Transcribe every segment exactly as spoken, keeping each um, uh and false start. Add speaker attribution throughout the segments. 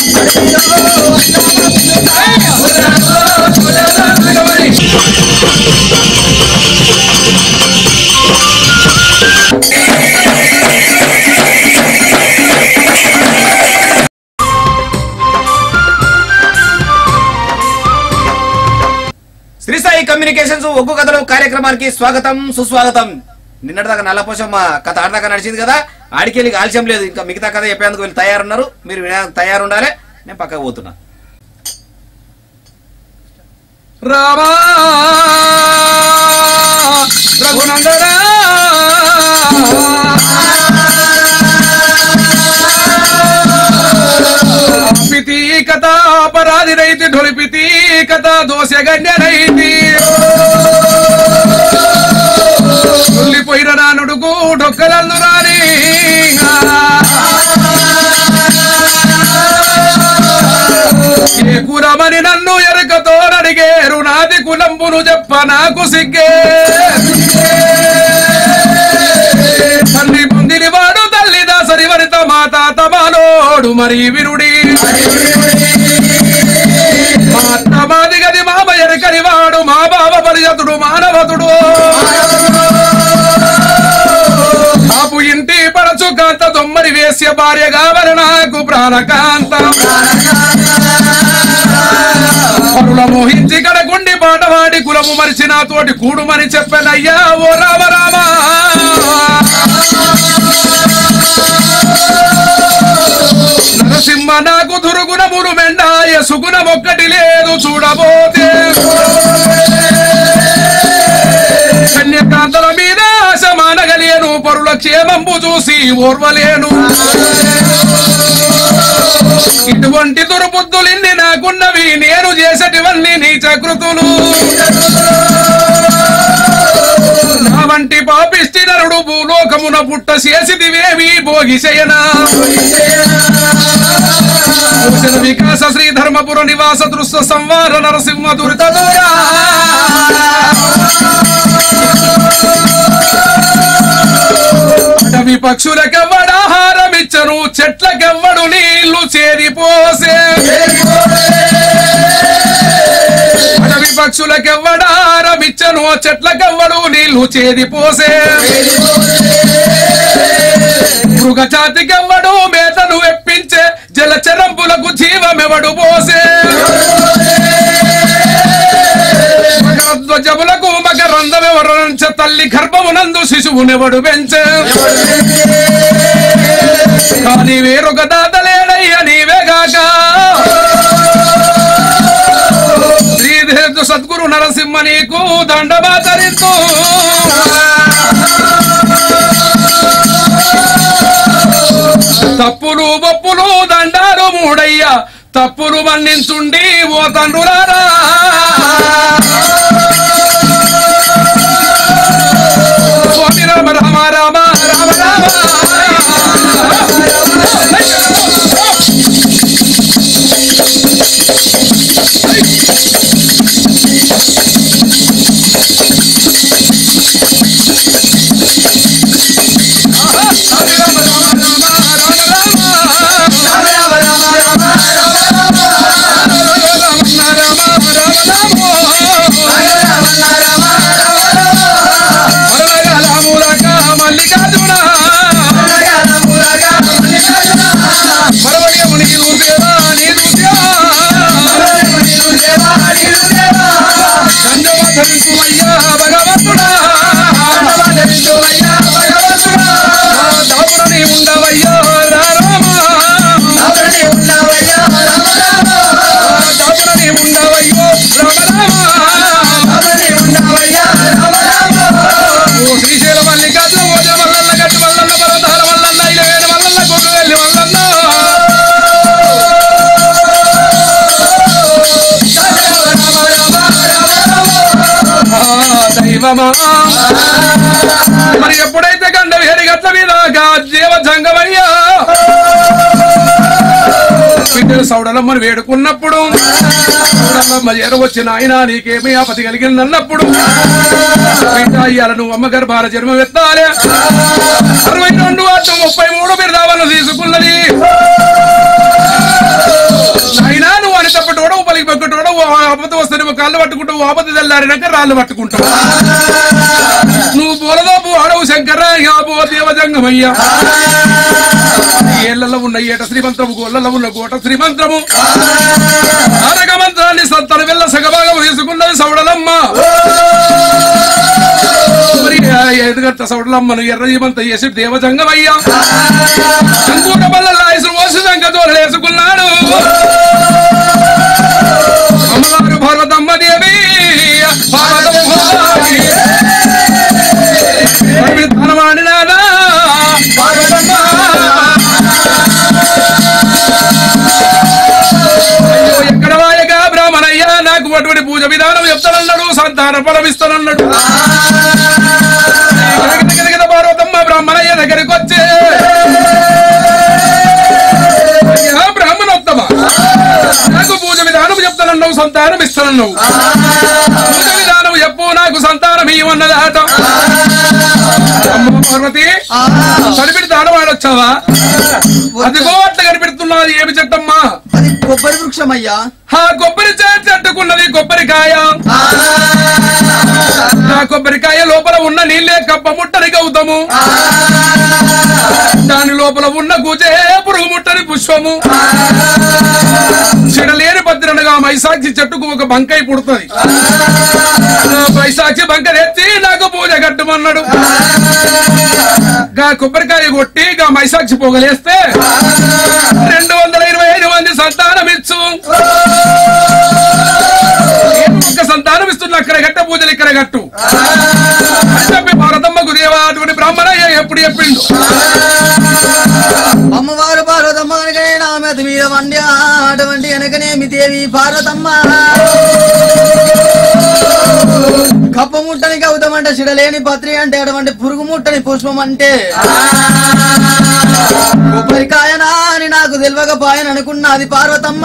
Speaker 1: Communications ఒగ్గు కథలు కార్యక్రమానికి స్వాగతం సుస్వాగతం. నిన్నటిదాకా నల్ల పోచమ్మ కథ ఆడదాకా నడిచింది కదా, ఆడికెళ్ళి ఆలస్యం లేదు. ఇంకా మిగతా కథ చెప్పేందుకు వీళ్ళు తయారున్నారు. మీరు తయారుండాలి. నేను పక్కకు పోతున్నా.
Speaker 2: రామా రఘునందనా పితి కథ అపరాధి రైతి ఢొలిపితి కథ దోష గణ్య రైతి ఢొల్లిపోయిన నా నుడుగు డొక్కలందు రాని ఏ కురమని నన్ను ఎరుకతో అడిగేరు నాది కులంబును చెప్ప నాకు సిగ్గే తల్లి పొందిని వాడు తల్లి దాసరి వనిత మాత తమాలోడు మరి విరుడి మా అత్తమాది గది మామ ఎరకని వాడు మా బావ పరిజతుడు మానవతుడు ఆపు ఇంటి పరచు కాంత దొమ్మరి వేశ్య భార్య కావల నాకు ప్రాణకాంత పరుల మోహించి కడగుండి పాటవాడి కులము మరిచి నా తోటి కూడుమని చెప్పనయ్యా ఓ రామ రామ నరసింహ నాకు దురుగుణములు మెండాయ సుగుణం ఒక్కటి లేదు చూడబోతే కన్యకాంతల మీద ఆశ మానగలేను పరుల క్షేమంబు చూసి ఓర్వలేను ఇటువంటి దుర్బుద్ధులిన్ని నాకున్నవి నేను చేసేటివన్నీ నీ చకృతులు నా వంటి పాపిష్టి నరుడు భూలోకమున పుట్ట చేసిదివేవి భోగిశయనా వికాస శ్రీ ధర్మపుర నివాస దృశ్య సంవార నరసింహ దురిత దూరా అడవి పక్షులకెవ్వడాహారమిచ్చను చెట్లకెవ్వడు నీళ్లు చేరిపోసే అడవి పక్షులకెవ్వడాహారమిచ్చను చెట్లకెవ్వడు నీళ్లు చేరిపోసే మృగ జాతికెవ్వడు మేతను ఎప్పించే జలచరంపులకు జీవమెవడు పోసే ధ్వజములకు మకరందమెవరంచ తల్లి గర్భమునందు శిశువునెవడు పెంచే కానీ వేరొక దాతలేడయ్య నీవేగాక శ్రీదేవ సద్గురు నరసింహ నీకు దండమాచరిస్తూ తప్పులు బొప్పులు దండాలు మూడయ్యా తప్పులు మన్నించుండి ఓ తండ్రులారా స్వామి రామ రామ రామ రామ రామ మరి ఎప్పుడైతే గండ వేడి గట్ల మీద జీవ జంగమయ్యా బిడ్డలు సౌడలమ్మని వేడుకున్నప్పుడు సౌడలమ్మ ఎరవచ్చిన ఆయన నీకేమీ ఆపతి కలిగిందన్నప్పుడు బిడ్డ అయ్యాల నువ్వు అమ్మ గర్భాల జన్మ ఎత్తాలి అరవై రెండు అటు ముప్పై మూడు బిర్దావలను తీసుకున్నది ఒకటోడ ఆపద వస్తే నువ్వు కాళ్ళు పట్టుకుంటావు ఆపద తెల్లారినాక రాళ్ళు పట్టుకుంటావు నువ్వు బోలదాపు ఆడవు శంకర యాబో దేవజంగమయ్యా ఏళ్లలో ఉన్న ఏట శ్రీమంత్రము గోళ్లలో ఉన్న గోట శ్రీమంత్రము ఆరగ మంత్రాన్ని సంతన వెళ్ళ సగభాగం వేసుకున్నది సౌడలమ్మ మరి ఎదుగట్ట సౌడలమ్మను ఎర్రజీమంత చేసి దేవజంగమయ్యా సంకూట బల్ల వసు సంకతోలు వేసుకున్నాడు అమ్మవారు భారతమ్మ దేవి ధనమాడినాదా అయ్యో ఎక్కడ వాయగా బ్రాహ్మణయ్యా నాకు అటువంటి పూజ విధానం చెప్తానన్నాడు సంతాన ఫలం ఇస్తానన్నాడు పార్వతమ్మ బ్రాహ్మణయ్య దగ్గరికి వచ్చే బ్రాహ్మణోత్తమ నాకు పూజ విధానం చెప్తానన్నావు సంతానం ఇస్తానన్నావు పూజ విధానం చెప్పు నాకు సంతానం ఇవ్వన్నది ఆట అమ్మ పార్వతి కనిపెడితే ఆడవాడొచ్చావా అదిగో అట్లా కనిపెడుతున్నది ఏమి చెట్టమ్మా
Speaker 3: అది కొబ్బరి వృక్షం అయ్యా
Speaker 2: ఆ కొబ్బరి చెట్టుకున్నది కొబ్బరికాయ ఆ కొబ్బరికాయ లోపల ఉన్న నీళ్ళే కప్ప ముట్టని గౌతము దాని లోపల ఉన్న కూచే పురుగు ముట్టని పుష్పము చెడలేని భద్రనగా మైసాక్షి చెట్టుకు ఒక బంకై పుడుతుంది మైసాక్షి బంకరెత్తి నాకు పూజ కట్టమన్నాడు గా కొబ్బరికాయ కొట్టి గా మైసాక్షి పొగలేస్తే రెండు వందల ఇరవై ఐదు మంది సంతానం ఇచ్చు ఒక్క సంతానం ఇస్తున్న అక్కడ గట్ట పూజలు ఇక్కడ గట్టు చెప్పి భారతమ్మకు దేవా అటువంటి బ్రాహ్మణయ్య ఎప్పుడు చెప్పిండు
Speaker 3: అమ్మవారు పార్వతమ్మ నామెత మీద వండి అటువంటి వెనకనేమి దేవి పార్వతమ్మ కప్ప ముట్టని గౌతం అంటే చిడలేని పత్రి అంటే అటువంటి పురుగు ముట్టని పుష్పం అంటే కొబ్బరికాయనా అని నాకు తెలియకపోయాను అనుకున్నది పార్వతమ్మ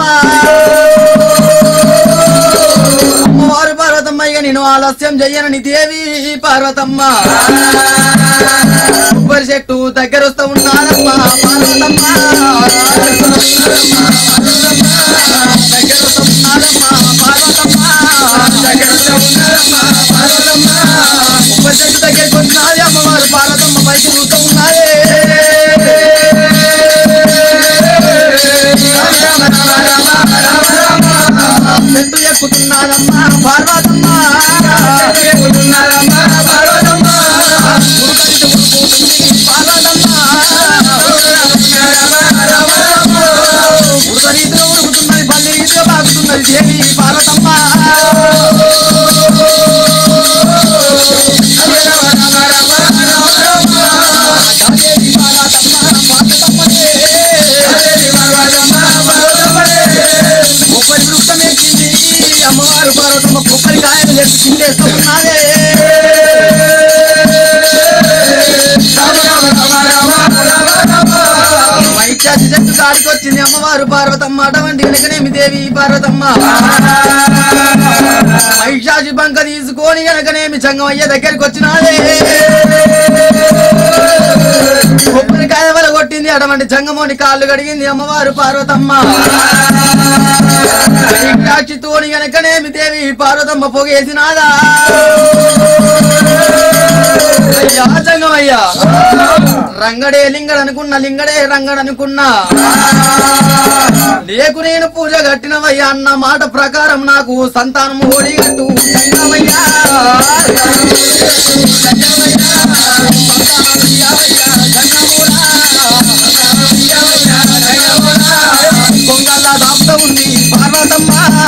Speaker 3: అమ్మవారు పార్వతమ్మ ఇక నేను ఆలస్యం చెయ్యనని దేవి పార్వతమ్మ కొబ్బరి చెట్టు దగ్గర వస్తూ ఉన్నానమ్మా పార్వతమ్మ దగ్గర వస్తూ ఉన్నానమ్మా పార్వతమ్మ కొబ్బరి చెట్టు దగ్గరికి వచ్చినది అమ్మవారు పార్వతమ్మ పైకి చూస్తూ ఉన్నది చెట్టు ఎక్కుతున్నానమ్మా పార్వతమ్మ ఎక్కుతున్నానమ్మా పార్వతమ్మ ఉడకరీతిలో ఉడుకుతున్నది బల్లి రీతిలో బాగుతున్నది దేవి పార్వతమ్మ కొబ్బరి వృక్షం ఎక్కింది అమ్మవారు పార్వతమ్మ కొబ్బరికాయలు ఎత్తి కిందేస్తున్నదే మైత్యాసి చెట్టు కాడికి వచ్చింది అమ్మవారు పార్వతమ్మ అటువంటి వెనకనేమి దేవి పార్వతమ్మ మైషాసి బంక తీసుకొని వెనకనేమి చంగమయ్య దగ్గరికి వచ్చినాదే కొబ్బరికాయ వల కొట్టింది అటువంటి చంగమోని కాళ్ళు కడిగింది అమ్మవారు పార్వతమ్మ మైషాసితోని వెనకనేమి దేవి పార్వతమ్మ పొగేసినాదా అయ్యా చంగమయ్యా రంగడే లింగడు అనుకున్నా లింగడే రంగడు అనుకున్నా లేకు నేను పూజ కట్టినవయ్యా అన్న మాట ప్రకారం నాకు సంతానం ఓడిగట్టు చంగమయ్యా కొంగల్లా దాపుతా ఉంది పార్వతమ్మ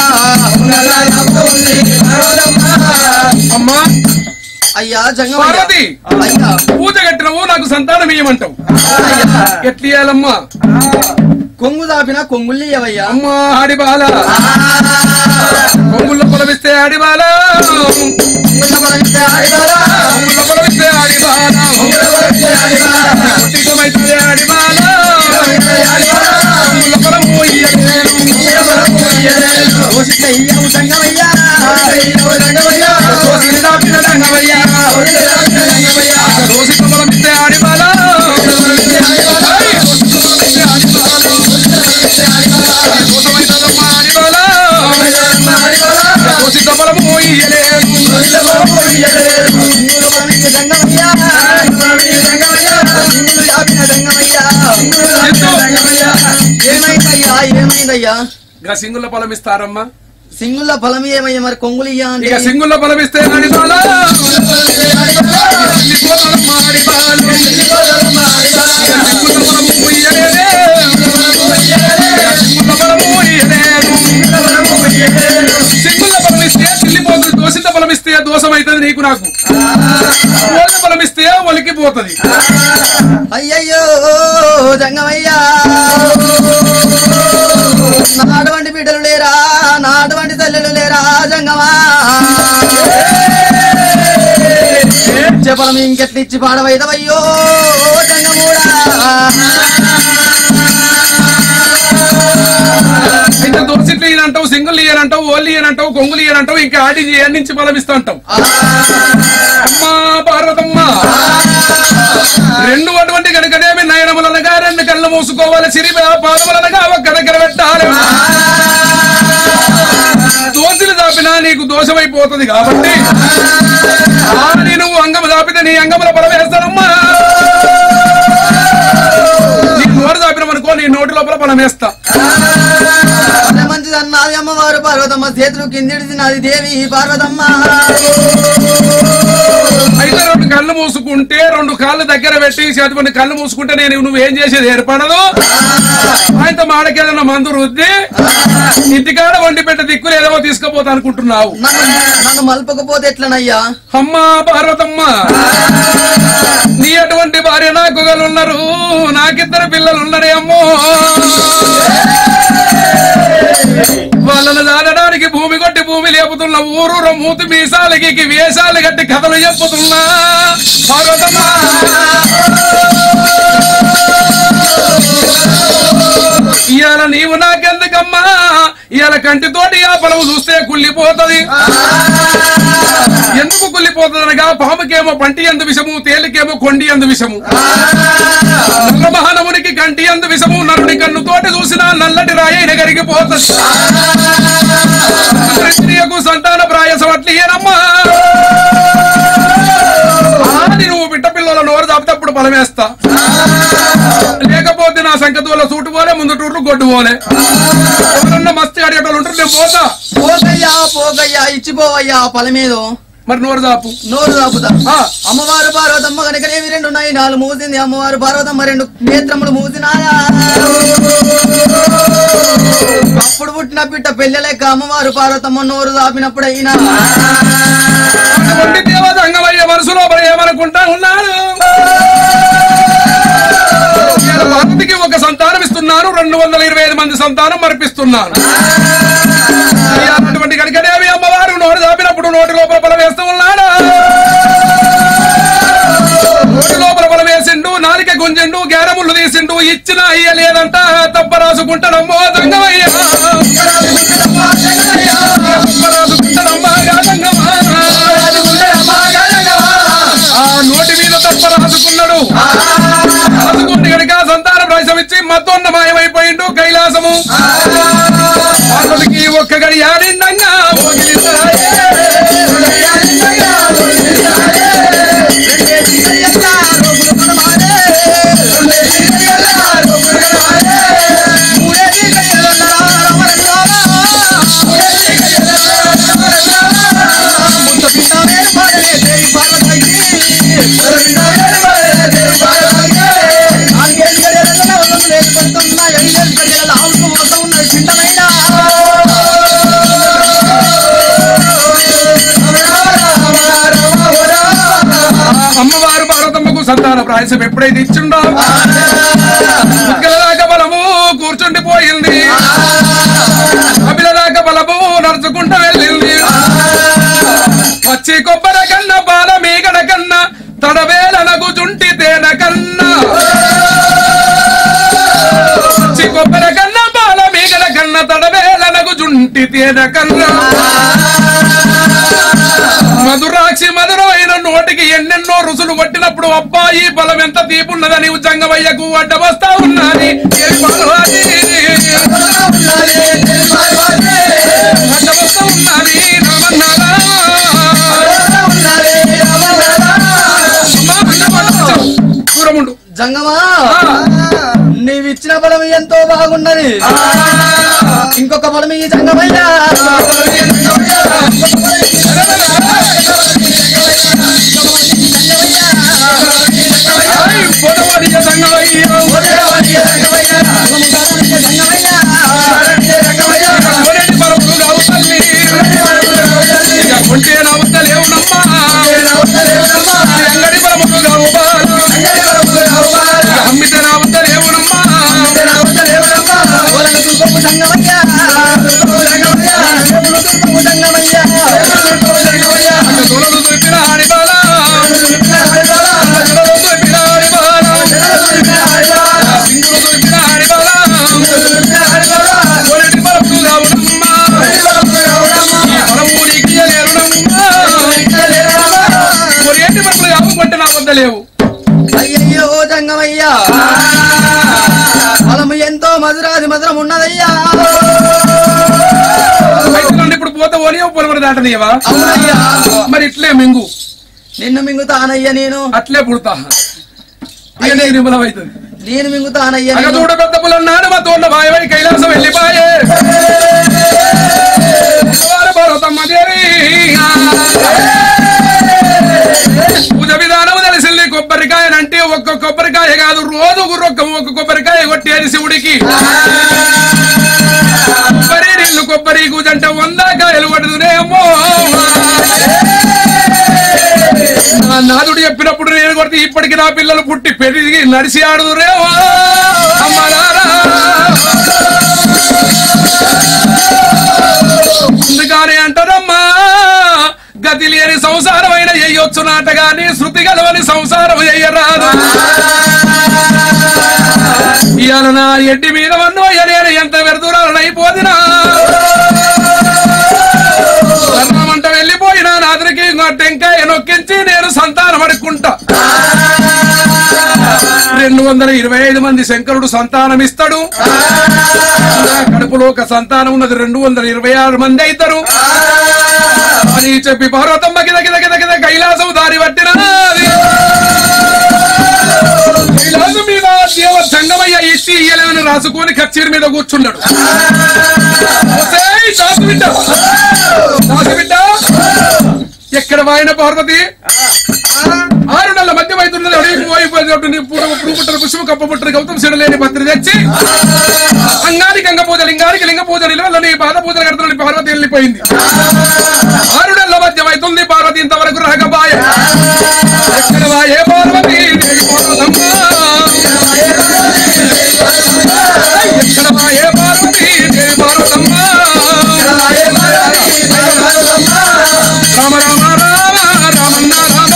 Speaker 2: అమ్మా
Speaker 3: అయ్యా
Speaker 2: పార్వతి
Speaker 3: అయ్యా
Speaker 2: పూజ కట్టినవు నాకు సంతానం ఇయ్యమంటావు ఎట్లా ఇయ్యాలమ్మా
Speaker 3: కొంగు దాపిన కొంగుల్ని ఇవ్వయ్యా
Speaker 2: అమ్మా ఆడిబాల కొంగుల్లో పొలవిస్తే ఆడిబాల కొంగుల్లో పొలవిస్తే ఆడిబాల ఆడిబాల కొంగుల పొలము ఇయ్యలేను
Speaker 3: సంగమయ్యా
Speaker 2: దోషి పొలమిస్తే ఆడిబాల ఆడిబాల
Speaker 3: జంగమయ్యా సింగులు యాపిన జంగమయ్యా ఏమైందయ్యా ఏమైందయ్యా
Speaker 2: ఇక సింగుల పొలం ఇస్తారమ్మా
Speaker 3: సింగుల ఫలం ఏమయ్యా మరి కొంగులు ఇయ్యా అంటే
Speaker 2: ఇక సింగుల పొలం ఇస్తే సింగుల పొలం ఇస్తే చిల్లిపోతుంది దోషిత పొలం ఇస్తే దోషం అవుతుంది నీకు నాకు ఓళ్ళ పొలం ఇస్తే ఒలికి పోతుంది
Speaker 3: అయ్యయ్యో జంగమయ్యా నాటువంటి బిడ్డలు లేరా నాటువంటి తల్లులు లేరా జంగమా చెప్పలం ఇంకెట్లిచ్చి పాడవైదవయ్యో జంగమూడా
Speaker 2: ఇంకా దోసిట్లు ఈయనంటావు సింగుల్ ఇయ్యనంటావు ఓళ్ళు ఇయ్యనంటావు కొంగులు ఇయ్యనంటావు ఇంకా ఆడి నుంచి బలమిస్తా అంటావు అమ్మా పార్వతమ్మ రెండు అటువంటి కనుకనేమి నయనములనగా రెండు కళ్ళు మూసుకోవాలి సిరి పాదములనగా ఒక్క దగ్గర పెట్టాలి దోషులు దాపినా నీకు దోషమైపోతుంది కాబట్టి ఆడి నువ్వు అంగము దాపితే నీ అంగముల బలం వేస్తానమ్మా నీ నోరు దాపినమనుకో నీ నోటి లోపల బలం వేస్తా
Speaker 3: మంచిది అన్నది అమ్మవారు పార్వతమ్మ చేతులు కిందిడిది నాది దేవి పార్వతమ్మ
Speaker 2: అయితే రెండు కళ్ళు మూసుకుంటే రెండు కాళ్ళు దగ్గర పెట్టి చేతుకొని కళ్ళు మూసుకుంటే నేను నువ్వేం చేసేది ఏర్పడదు ఆయనతో మాడకేదన్నా మందు రుద్ది ఇంటికాడ వండి పెట్టే దిక్కులు ఏదో తీసుకుపోతా అనుకుంటున్నావు
Speaker 3: నన్ను మలుపకపోతే ఎట్లనయ్యా
Speaker 2: అమ్మా పార్వతమ్మ నీ అటువంటి భార్య నాకు ఉన్నారు నాకిద్దరు పిల్లలు ఉన్నారే అమ్మో వాళ్ళను దానడానికి భూమి కొట్టి భూమి లేపుతున్న ఊరూర మూతి మీసాలకి వేషాలు కట్టి కథలు చెప్పుతున్నా పార్వతమ్మ ఇవాళ నీవు నాకెందుకమ్మా ఇవాళ కంటితోటి ఆ పొలము చూస్తే కుళ్ళిపోతది ఎందుకు కుళ్ళిపోతుంది అనగా పాముకేమో పంటి ఎందు విషము తేలికేమో కొండి ఎందు విషము మహానవునికి కంటి ఎందు విషము నరుని కన్నుతోటి చూసినా నల్లటి రాయైన కరిగిపోతుంది సంతాన ప్రాయసం అట్లేనమ్మా ఆది నువ్వు బిడ్డ పిల్లల నోరు దాపితప్పుడు బలమేస్తా లేకపోతే నా సంకతుల సూటు పోలే ముందు టూర్లు గొడ్డు పోలే ఎవరన్నా మస్తీ అడిగేటోళ్ళు ఉంటారు నేను పోతా
Speaker 3: పోగయ్యా పోగయ్యా ఇచ్చిపోవయ్యా పొలమేదో
Speaker 2: మరి నోరు దాపు
Speaker 3: నోరు దాపుతా అమ్మవారు పార్వతమ్మ కనుకనేవి రెండు ఉన్నాయి నాలుగు మూసింది అమ్మవారు పార్వతమ్మ రెండు నేత్రములు మూసినారా అప్పుడు పుట్టిన పిట్ట పెళ్లి లెక్క అమ్మవారు పార్వతమ్మ నోరు దాపినప్పుడు అయినా
Speaker 2: దేవతంగమయ్య మనసులో ఏమనుకుంటా ఉన్నాడు పార్వతికి ఒక సంతానం ఇస్తున్నాను రెండు వందల ఇరవై ఐదు మంది సంతానం మరిపిస్తున్నాను అటువంటి కనుకనేవి అమ్మవారు నోరు దాపినప్పుడు నోటి లోపల బలం వేస్తూ ఉన్నాడా నోటి లోపల బలం వేసిండు నాలిక గుంజిండు గేరముళ్ళు తీసిండు ఇచ్చిన అయ్య లేదంట తప్ప రాసుకుంటాడమ్మో దంగమయ్య ఆ నోటి మీద తప్ప రాసుకున్నాడు రాసుకుంటే కనుక సంతానం రాసం ఇచ్చి మత్తొన్న మాయమైపోయిండు కైలాసము పార్వతికి ఒక్క గడి ఆడిండంగా అమ్మవారు పార్వతమ్మకు సంతాన ప్రాయసం ఎప్పుడైతే ఇచ్చిండో దాకా బలము కూర్చుండిపోయింది అభిల దాకా బలము నడుచుకుంటూ వెళ్ళింది పచ్చి కొబ్బరి కన్నా బాల మీగడ కన్నా తడవేలనగు జుంటి తేన కన్నా పచ్చి కొబ్బరి కన్నా బాల మీగడ కన్నా తడవేలనగు జుంటి తేన కన్నా మధురాక్షి మధురైన నోటికి ఎన్నెన్నో రుసులు కొట్టినప్పుడు అబ్బాయి బలం ఎంత తీపున్నదని జంగమయ్యకు అడ్డ వస్తా ఉన్నది అడ్డ వస్తా ఉన్నది చెప్తుండు.
Speaker 3: జంగమా నీవిచ్చిన బలం ఎంతో బాగున్నది. ఇంకొక బలం ఈ జంగమయ్యా.
Speaker 2: కొంటే నవ్వుతలేవునమ్మా అంగడి బలములు గావు అమ్మితే నవ్వుతలేవునమ్మా తొలలు దొరికిన ఆడిబాల దొరికిన ఆడిబాల సింగులు దొరికిన ఆడిబాల కొరటి బలములు గావునమ్మా బలము నీకు లేరునమ్మా కొరేటి బలములు గావు కొంటే నా వద్ద లేవు.
Speaker 3: అయ్యయ్యో జంగమయ్యా బలము ఎంతో మధురాది మధురం ఉన్నదయ్యా.
Speaker 2: ఇప్పుడు పోతే ఓనియో పొలమని దాటనియవా?
Speaker 3: అవునయ్యా.
Speaker 2: మరి ఇట్లే మింగు
Speaker 3: నిన్ను మింగుతానయ్యా నేను.
Speaker 2: అట్లే పుడతా నిర్మలం అవుతుంది.
Speaker 3: నేను మింగుతానయ్యా.
Speaker 2: చూడ పెద్ద పులన్నాడు మా తోట బాయవై కైలాసం వెళ్ళిపాయే పూజ విధానం తెలిసింది. కొబ్బరికాయనంటే ఒక్క కొబ్బరికాయ కాదు, రోజు ఒక్క ఒక్క కొబ్బరికాయ కొట్టేది శివుడికి. కొబ్బరి నీళ్లు కొబ్బరి కూజంట వంద కాయలు పడుతునేమో. నా నాదుడు చెప్పినప్పుడు నేను కొడితే ఇప్పటికి నా పిల్లలు పుట్టి పెరిగి నడిచి ఆడుదురేమో. అమ్మలారా అందుకని అంటారమ్మా గతి లేని సంసారం అయినా చెయ్యొచ్చు నాటగాని శృతి గలవని సంసారం చెయ్యరాదు. ఇవాళ నా ఎడ్డి మీద వన్ను నేను ఎంత వెరుదూరాలను అయిపోదినా సర్వమంట వెళ్ళిపోయినా నాదునికి టెంకాయ నొక్కించి నేను సంతానం అడుక్కుంటా. రెండు వందల ఇరవై ఐదు మంది శంకరుడు సంతానం ఇస్తాడు. కడుపులో ఒక సంతానం ఉన్నది రెండు వందల ఇరవై ఆరు మంది అవుతారు అని చెప్పి పార్వతమ్మ కిద కిద కిద కిద కైలాసం దారి పట్టినది. కైలాసం మీద దేవ సంగమయ్య ఇచ్చి ఇయ్యలేమని రాసుకొని కచ్చీరి మీద కూర్చున్నాడు. దాసిబిడ్డ దాసిబిడ్డ ఎక్కడ వాయిన పార్వతి ఆరు నెలల మధ్య అవుతున్నది. అడిగి పోయిపోయి పుట్టరు పుష్ప కప్ప పుట్టరు గౌతమ శిడలేని పత్రి తెచ్చి అంగానికి అంగ పూజ లింగానికి లింగ పూజ నిలవల్లని పాద పూజలు కడుతున్న పార్వతి వెళ్ళిపోయింది. ఆరు నెలల మధ్య అవుతుంది. పార్వతి ఇంతవరకు రాకబాయ ఎక్కడ వాయే పార్వతి ఎక్కడ వాయే పార్వతి పార్వతమ్మ రామ రామ రామ రామన్న రామ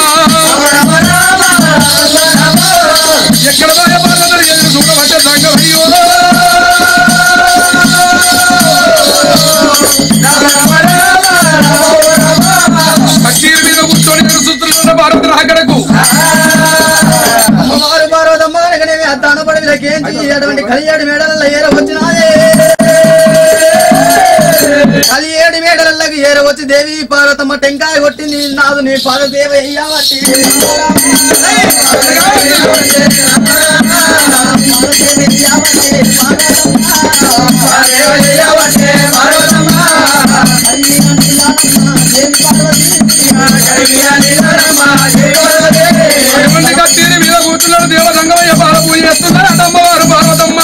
Speaker 2: ఎక్కడ వాయే పార్వతి చూడవచ్చే సంగమయ్యో. కచ్చీరి మీద కూర్చొని చూస్తున్న పార్వతి రాకడకు
Speaker 3: పార్వతమ్మ అటువంటి కలియేడు మేడల ఏర వచ్చినాయే. కలియేడు మేడలకు ఏర వచ్చి దేవి పార్వతమ్మ టెంకాయ కొట్టింది. నాదు నీ పార్వదేవ అయ్యావట్టి
Speaker 2: కచ్చీరి మీద కూర్చున్నాడు. దేవ సంగమయ్య పాల పూజ చేస్తున్నారు అమ్మవారు పార్వతమ్మ.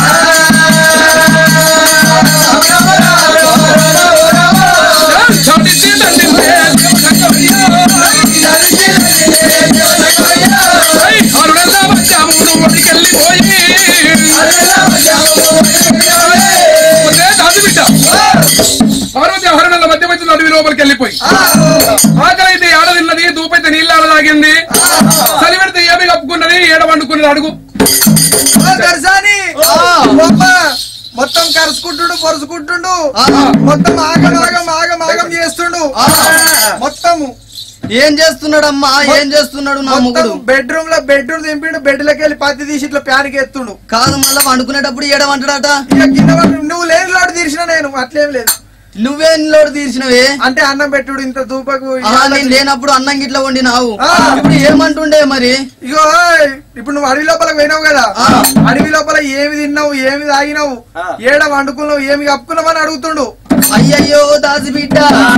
Speaker 2: పార్వతి హరణల మధ్య మధ్య అడవి లోపలికి వెళ్ళిపోయి ఆకలైతే ఏడ తిన్నది, దూపైతే నీళ్ళ తాగింది, చలి పెడితే ఏమి కప్పుకున్నది, ఏడ వండుకున్నది అడుగు.
Speaker 4: మొత్తం కరుచుకుంటుండు పొరుచుకుంటుండు, మొత్తం ఆగం ఆగం ఆగం ఆగం చేస్తుండు. మొత్తం
Speaker 3: ఏం చేస్తున్నాడమ్మా? ఏం చేస్తున్నాడు నా ముగ్గుడు?
Speaker 4: బెడ్రూమ్ లో బెడ్రూమ్ దింపిండు, బెడ్ లోకి వెళ్ళి పత్తి తీసి ఇట్లా ప్యానికి ఎత్తుండు.
Speaker 3: కాదు మళ్ళా వండుకునేటప్పుడు ఏడమంటాడట.
Speaker 4: ఇక కింద నువ్వు లేని లోటు తీర్చిన నేను అట్లేం లేదు.
Speaker 3: నువ్వే లోటు తీర్చినవే
Speaker 4: అంటే అన్నం పెట్టుడు ఇంత దూపకు
Speaker 3: నేను లేనప్పుడు అన్నం గిట్ల వండినావు ఇప్పుడు ఏమంటుండే మరి
Speaker 4: ఇగో ఇప్పుడు నువ్వు అడవి లోపల పోయినావు కదా అడవి లోపల ఏమి తిన్నావు ఏమి తాగినావు ఏడ వండుకున్నావు ఏమి కప్పుకున్నావు అని అడుగుతుండు
Speaker 3: అయ్యయ్యో దాసి బిడ్డ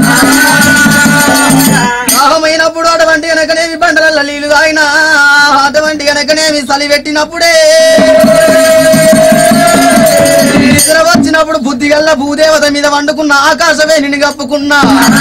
Speaker 3: దాహమైనప్పుడు అటువంటి కనుకనేమి బండల నీళ్లు తాగినా అటువంటి కనుకనేమి చలి పెట్టినప్పుడే నిద్ర వచ్చినప్పుడు బుద్ధి గల్ల భూదేవత మీద వండుకున్న ఆకాశమే నిన్ను కప్పుకున్నా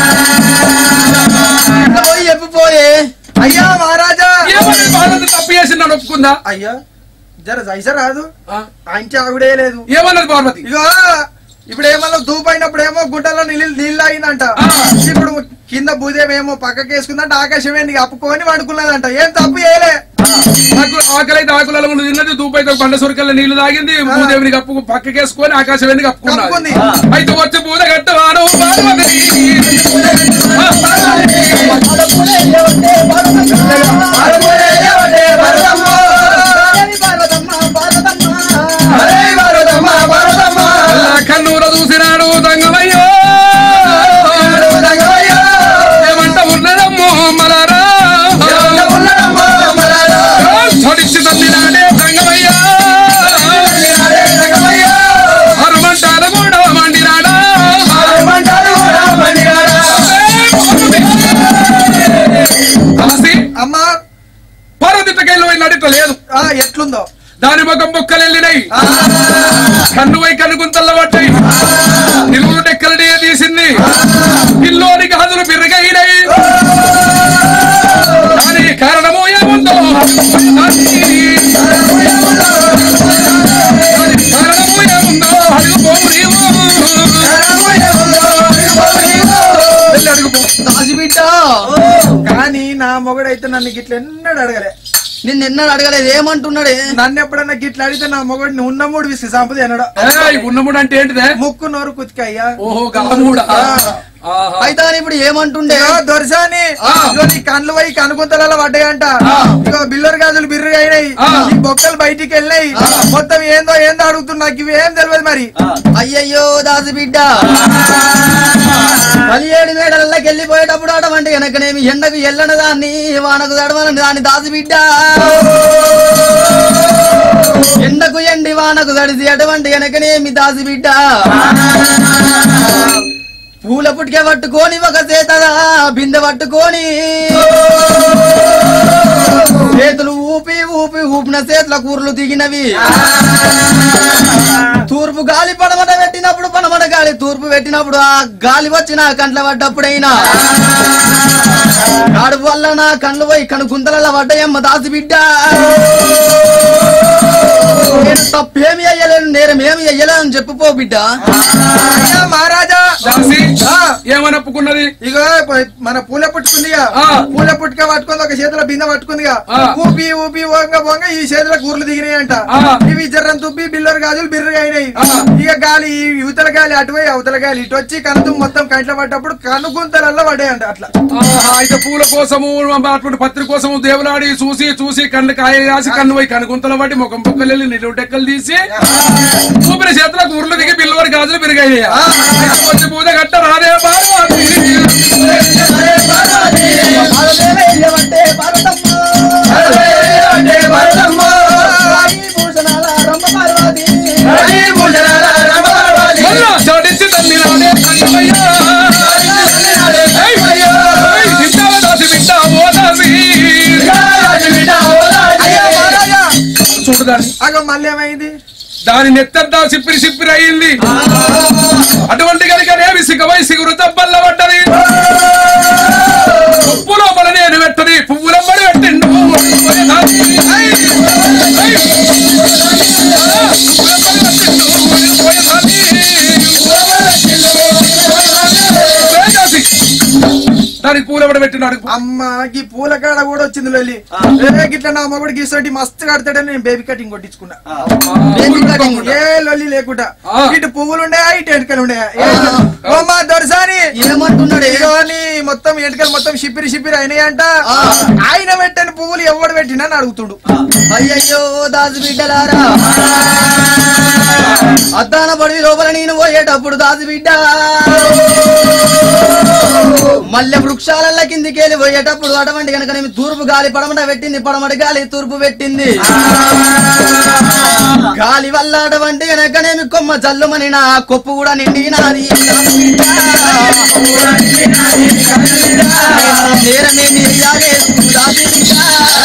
Speaker 3: పోయి ఎప్పిపోయే
Speaker 4: అయ్యా మహారాజా
Speaker 2: తప్పు చేసి ఒప్పుకుందా
Speaker 4: అయ్యా జర జైస రాదు ఆయన ఆవిడే లేదు
Speaker 2: ఏమన్నది పార్వతి
Speaker 4: ఇగో ఇప్పుడు ఏమన్నా దూపైనప్పుడు ఏమో గుడ్డలో నీళ్ళు నీళ్ళు తాగిందంట ఇప్పుడు కింద భూదేవేమో పక్కకి వేసుకుందంట ఆకాశమే నీకు అప్పుకొని వండుకున్నదంట ఏం తప్పు చేయలే
Speaker 2: నాకు ఆకలి అయితే ఆకులలో ముందు తిన్నది దూపైతే బండ సొరకల్లో నీళ్లు తాగింది భూదేవిని కప్పు పక్కకేసుకొని ఆకాశవేణి కప్పుకున్నది అయితే వచ్చి పూల కట్టవాను కన్నూర చూసినాడు దంగమయ్యో ఏమంట ఉన్నదమ్మో మలారా చడిచి తమ్మినాడే దంగమయ్యా హనుమంటాలు కూడా మండినాడా
Speaker 4: అమ్మా
Speaker 2: పరదిట్టకెళ్ళి పోయి నడిత లేదు
Speaker 4: ఎట్లుందో
Speaker 2: దాని ముఖం బొక్కలు వెళ్ళినాయి కన్ను పోయి కనుగుంతల్లో పడ్డాయి నిలువురు డెక్కలు తీసింది పిల్లోని గాజులు బిర్రగైనాయి దానికి కారణము ఏముందో కారణము ఏముందో అడుగుపోము నీవు
Speaker 3: దాసిబిడ్డ
Speaker 4: కానీ నా మొగుడైతే నన్ను గిట్ల ఎన్నడు అడగలే
Speaker 3: నిన్ను ఎన్నడూ అడగలేదు ఏమంటున్నాడే
Speaker 4: నన్ను ఎప్పుడన్నా గిట్ల అడిగితే నా మొగుడిని ఉన్న మూడు విసి సంపద అన్నాడు
Speaker 2: ఉన్నముడు అంటే ఏంటిదే
Speaker 4: ముక్కు నోరు కుతికయ్యా
Speaker 2: ఓహో గల్లమూడా
Speaker 3: అయితే ఇప్పుడు ఏమంటుండే
Speaker 4: దొరసాని నీ కళ్ళు పోయి కనుకుంతలలో పడ్డాయంట ఇగో బిల్లర్ గాజులు బిర్రుగా అయినాయి ఈ బొక్కలు బయటికి వెళ్ళాయి మొత్తం ఏందో ఏందో అడుగుతున్నా నాకు ఇవేం తెలియదు మరి
Speaker 3: అయ్యయ్యో దాసి బిడ్డ పదిహేడు మేడలకి వెళ్ళిపోయేటప్పుడు అటువంటి వెనకనేమి ఎండకు ఎల్లన దాన్ని వానకు తడవని దాన్ని దాసి బిడ్డ ఎండకు ఎండి వానకు తడిసి అటువంటి వెనకనేమి దాసి బిడ్డ పూల పుట్టిక పట్టుకొని ఒక చేతగా బిందె పట్టుకొని చేతులు ఊపి ఊపి ఊపిన చేతుల కూరలు దిగినవి తూర్పు గాలి పడమట పెట్టినప్పుడు పడమట గాలి తూర్పు పెట్టినప్పుడు ఆ గాలి వచ్చి నా కండ్ల పడ్డప్పుడైనా కడుపు వల్ల నా కండ్లు పోయి కను గుంతలలో పడ్డాయమ్మ దాసి బిడ్డ నేను తప్పేమి అయ్యలేను నేరం ఏమి అయ్యలే అని చెప్పుకో బిడ్డ
Speaker 4: మహారాజా
Speaker 2: ఏమని ఒప్పుకున్నది
Speaker 4: ఇగో మన పూల పుట్టుకుందిగా పూల పుట్టుక పట్టుకుంది ఒక చేతిలో బిందె పట్టుకుందిగా ఊపి ఊపి ఓంగ బొంగ ఈ చేతిలో కూరలు దిగినాయి అంట ఇవి జర్రం తుప్పి బిల్లర్ గాజులు బిర్రగా అయినాయి ఇక గాలి యువతల గాలి అటువై అవతల గాలి ఇటు వచ్చి కనుతు మొత్తం కంట్లో పడ్డప్పుడు కనుగుంతలల్లో పడ్డాయంట అట్లా
Speaker 2: అయితే పూల కోసము అటువంటి పత్రిక కోసము దేవులాడి చూసి చూసి కన్ను కాయ రాసి కన్ను పోయి కనుగుంతల పట్టి ముఖం పొక్కలు వెళ్ళి నిలువు డెక్కలు తీసి ఊపిరి చేతిలో కూరలు దిగి బిల్లవరి గాజులు బిరిగాయి వచ్చి పూజ కట్ట రాదే చడిచి తల్లి రాదే చూడదాన్ని
Speaker 4: అగ మళ్ళీ ఏమైంది
Speaker 2: దాని నెత్తంతా సిప్పిరి సిప్పిరి అయింది అటువంటి కనుకనేమి సిగవై సిగురు తప్పల్ల పడ్డది ఉప్పు లోపల నేను పెట్టది పువ్వులమ్మడి పెట్టిండు దానికి పూలబడి పెట్టినాడు
Speaker 4: అమ్మ ఈ పూల కాడ కూడా వచ్చింది లొల్లి గిట్లా నా మగుడు గీసోటి మస్తు కడతాడని నేను బేబీ కటింగ్ కొట్టించుకున్నా ఏ లొల్లి లేకుండా ఇటు పువ్వులు ఉండయా ఇటు ఎంటకలు ఉండయా ఓమా దొరసాని
Speaker 3: ఏమంటున్నాడు
Speaker 4: మొత్తం ఎంటకలు మొత్తం షిప్పిరి షిప్పిరి అయినాయంట ఆయన పెట్టని పువ్వులు ఎవడు పెట్టినా అని అడుగుతుడు.
Speaker 3: అయ్యయ్యో దాసు బిడ్డలారా అద్దాన పడి లోపల నేను పోయేటప్పుడు దాసు బిడ్డ మల్లె వృక్షాలల్ల కిందికెళ్ళి పోయేటప్పుడు అటువంటి కనుక నేను తూర్పు గాలి పడమట పెట్టింది, పడమటి గాలి తూర్పు పెట్టింది. గాలి వల్ల అటువంటి కనుకనేమి కొమ్మ జల్లుమని నా కొప్పు కూడా నిండి నాది నేరమేమి అయ్యాలే దాసు బిడ్డ.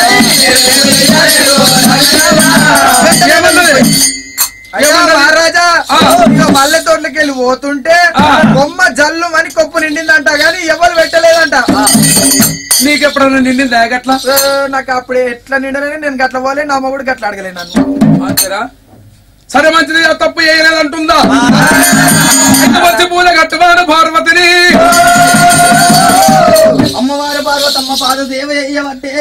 Speaker 4: అయ్యా మహారాజా మల్లె తోటలోకి వెళ్ళి పోతుంటే బొమ్మ జల్లు అని కొప్పు నిండిందంట గాని ఎవరు పెట్టలేదంట.
Speaker 2: నీకెప్పుడన్నా నిండిందా గట్లా?
Speaker 4: నాకు అప్పుడు ఎట్లా నిండలే, నేను గట్ల పోలే, నా మొగుడు గట్ల అడగలే నన్ను.
Speaker 2: అంతేరా? సరే మంచిది, తప్పు చేయలేదంటుందా? మంచి పూల కట్టువాడు పార్వతిని
Speaker 3: అమ్మవారు పార్వతమ్మ పాద దేవయ్యవట్టే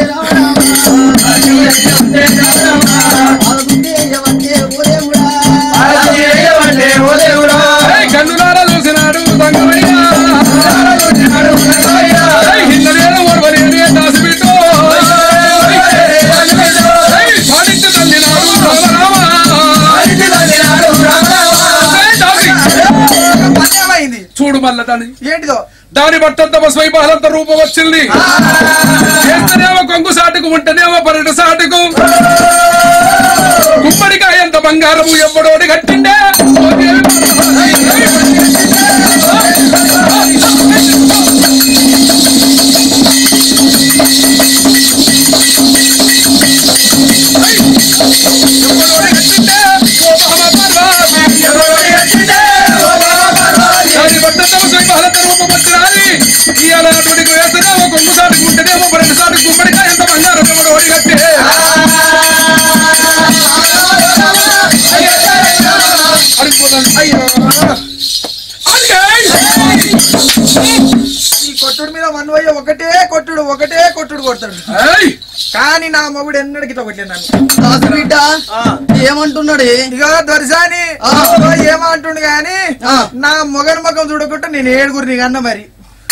Speaker 2: కన్నులారా చూసినాడు దాసిబిడ్డో పాడించి తల్లినాడు చూడు మళ్ళా దాని
Speaker 4: ఏంటిదో
Speaker 2: దాని బట్టంత స్వైపాలంత రూపం వచ్చింది. చేస్తేనేమో కొంగు సాటుకు ఉంటేనేమో పన్నెండు సాటుకు గుమ్మడికాయ ఎంత బంగారము ఎవ్వడోడి కట్టిండే. రూపం వచ్చినది ఇవాళ అటుడికి వేస్తేనేమో కొంగు సాటుకు ఉంటేనేమో పన్నెండు సాటుకు గుమ్మడికాయ ఎంత బంగారం ఎవడోడి కట్టే.
Speaker 4: ఈ కొట్టుడు మీద మన్వయ్య ఒకటే కొట్టుడు ఒకటే కొట్టుడు కొడతాడు కానీ నా మొగుడు ఎన్నడికి కొట్టలేదు నన్ను.
Speaker 3: దాసు బిడ్డ ఏమంటున్నాడు?
Speaker 4: ఇక దొరసాని ఏమంటుండు గాని నా మొగని ముఖం చూడకుండా నేను ఏడుగురు నీకు అన్న మరి.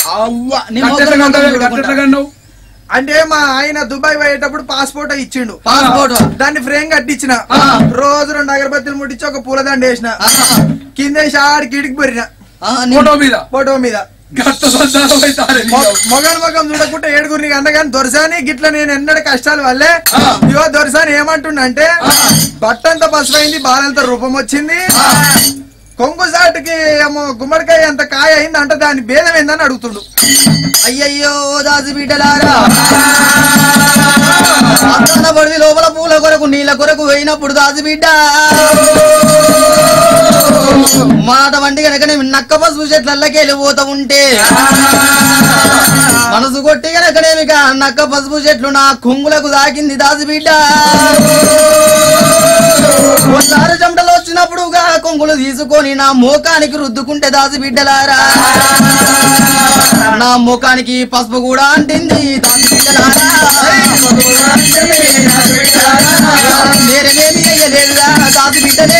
Speaker 4: అంటే మా ఆయన దుబాయ్ పోయేటప్పుడు పాస్పోర్ట్ ఇచ్చిండు.
Speaker 3: పాస్పోర్ట్
Speaker 4: దాన్ని ఫ్రేమ్ కట్టించిన, రోజు రెండు అగరబత్తులు ముట్టించి ఒక పూలదండ వేసిన, కింద ఆడికి ఇడికి పోరిన
Speaker 2: ఫోటో మీద
Speaker 4: ఫోటో మీద మొగన్ మొగం చూడకుంటే ఏడుగురిని అన్నగాని దొరసాని గిట్ల నేను ఎన్నడ కష్టాలు వల్లే ఇవో దొరసాని ఏమంటుండంటే బట్టంతా పసుపైంది, బాలంతా రూపం వచ్చింది, కొంగు సాటుకి ఏమో గుమ్మడికాయ అంత కాయ అయింది అంటే దాని భేదం ఏందని అడుగుతుండు.
Speaker 3: అయ్యయ్యో దాసు బిడ్డలారా పడి లోపల పూల కొరకు నీళ్ళ కొరకు పోయినప్పుడు దాసు బిడ్డ మాట వంటి కనుక నక్క పసుపు చెట్లకి వెళ్ళిపోతా ఉంటే మనసు కొట్టి కనుకనేమిక నక్క పసుపు చెట్లు నా కొంగులకు దాకింది దాసు బిడ్డ. ఒకసారి చెమటలు వచ్చినప్పుడు కొంగులు తీసుకొని నా మోకానికి రుద్దుకుంటే దాసు బిడ్డలారా నా మోకానికి పసుపు కూడా అంటింది దాసు బిడ్డలారా. నేనేమి అయ్యలేదురా దాసు బిడ్డలే